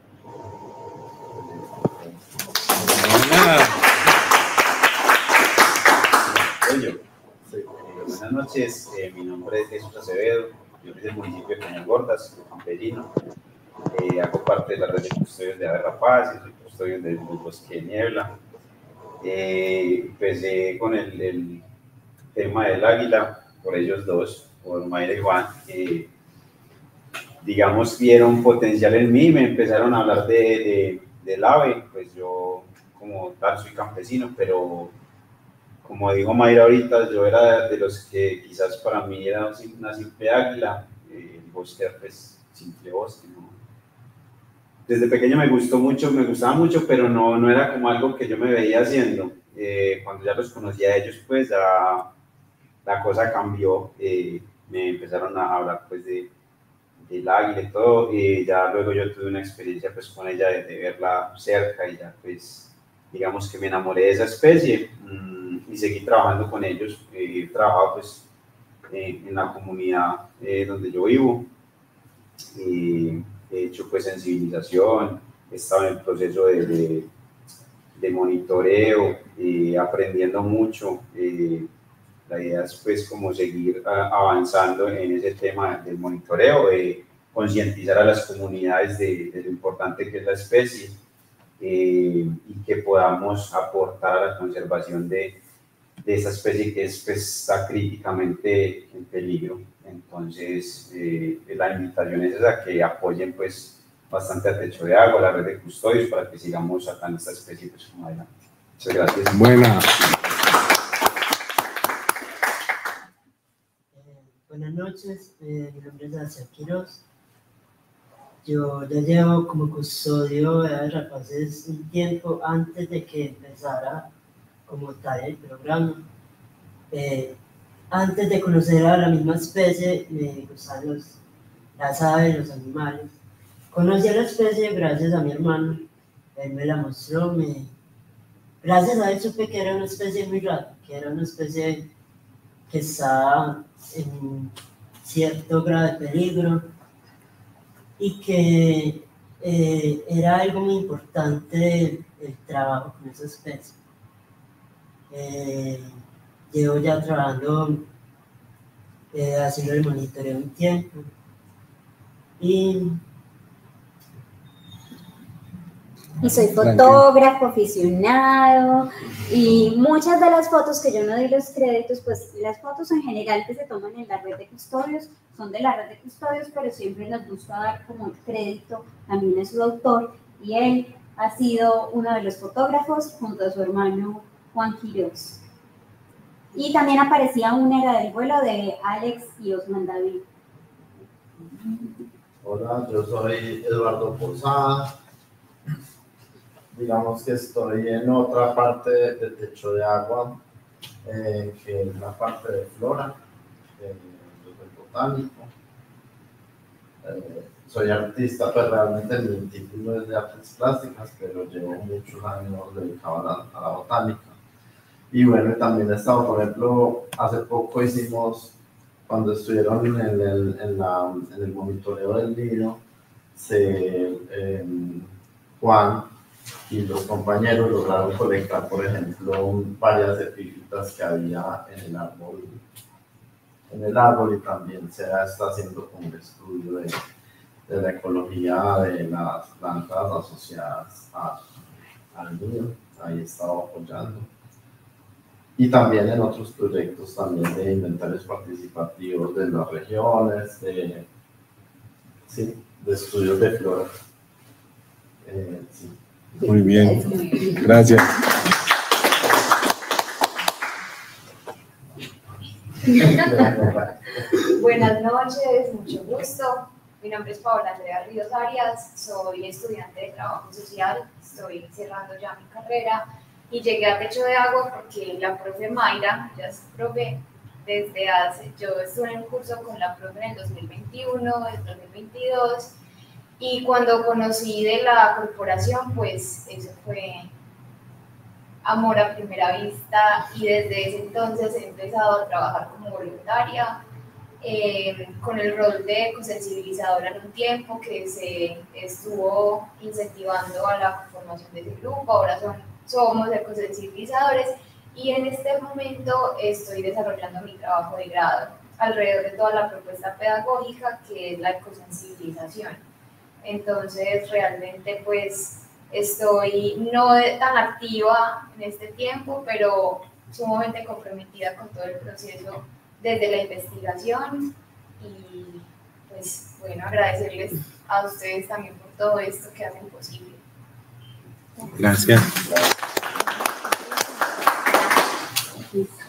Buenas noches, eh, mi nombre es Jesús Acevedo, yo soy del municipio de Peñagordas, campesino. Eh, hago parte de la red de custodios de Ave Rapaz y soy custodio del, del Bosque de Niebla. Eh, empecé con el, el tema del águila por ellos dos, por Mayra y Juan. Eh, digamos, vieron potencial en mí, me empezaron a hablar de, de, del ave. Pues yo, como tal, soy campesino, pero como dijo Mayra ahorita, yo era de los que quizás para mí era una simple águila, eh, el bosque pues simple bosque, ¿no? Desde pequeño me gustó mucho, me gustaba mucho, pero no, no era como algo que yo me veía haciendo. Eh, cuando ya los conocí a ellos, pues ya la cosa cambió, eh, me empezaron a hablar pues de, del águila y todo, y ya luego yo tuve una experiencia pues con ella de, de verla cerca y ya pues digamos que me enamoré de esa especie mmm, y seguí trabajando con ellos. Eh, he trabajado pues eh, en la comunidad eh, donde yo vivo. Eh, he hecho pues sensibilización, he estado en el proceso de, de, de monitoreo, eh, aprendiendo mucho. Eh, la idea es pues como seguir a, avanzando en ese tema del monitoreo, de concientizar a las comunidades de, de lo importante que es la especie, eh, y que podamos aportar a la conservación de, de esa especie que es, pues, está críticamente en peligro. Entonces, eh, la invitación es a que apoyen pues, bastante a Techo de Agua, la red de custodios, para que sigamos sacando esta especie pues, como adelante. Muchas gracias. Buena. Eh, buenas noches, eh, mi nombre es García Quiroz. Yo ya llevo como custodio de Aves Rapaces un tiempo antes de que empezara como tal el programa. Eh, antes de conocer a la misma especie, me gustaban los, las aves, los animales. Conocí a la especie gracias a mi hermano, él me la mostró, me... gracias a él supe que era una especie muy rara, que era una especie que estaba en cierto grado de peligro y que eh, era algo muy importante el, el trabajo con esa especie. Eh, llevo ya trabajando, eh, haciendo el monitoreo un tiempo y Y soy fotógrafo aficionado y muchas de las fotos que yo no doy los créditos, pues las fotos en general que se toman en la red de custodios son de la red de custodios, pero siempre les gusta dar como el crédito también a su autor, y él ha sido uno de los fotógrafos junto a su hermano Juan Quiroz. Y también aparecía una era del vuelo de Alex y Osman David. Hola, yo soy Eduardo Posada. Digamos que estoy en otra parte de Techo de Agua, eh, que es la parte de flora, eh, yo soy botánico. Eh, soy artista, pues realmente mi título es de artes plásticas, pero llevo muchos años dedicado a la, a la botánica. Y bueno, también he estado, por ejemplo, hace poco hicimos, cuando estuvieron en el, en la, en el monitoreo del nido, se, eh, Juan y los compañeros lograron colectar, por ejemplo, varias epífitas que había en el árbol, en el árbol, y también se está haciendo como un estudio de, de la ecología de las plantas asociadas a, al nido. Ahí estaba apoyando. Y también en otros proyectos también de inventarios participativos de las regiones, de, sí, de estudios de flora. Eh, sí. Muy bien, gracias. Buenas noches, mucho gusto. Mi nombre es Paola Andrea Ríos Arias, soy estudiante de trabajo social, estoy cerrando ya mi carrera y llegué a Techo de Agua porque la profe Mayra, ya es profe desde hace, yo estuve en un curso con la profe en el dos mil veintiuno, el dos mil veintidós, y cuando conocí de la corporación, pues eso fue amor a primera vista, y desde ese entonces he empezado a trabajar como voluntaria, eh, con el rol de ecosensibilizadora en un tiempo que se estuvo incentivando a la formación de ese grupo. Ahora son, somos ecosensibilizadores, y en este momento estoy desarrollando mi trabajo de grado alrededor de toda la propuesta pedagógica que es la ecosensibilización. Entonces realmente pues estoy no tan activa en este tiempo, pero sumamente comprometida con todo el proceso desde la investigación, y pues bueno, agradecerles a ustedes también por todo esto que hacen posible. Gracias. Gracias.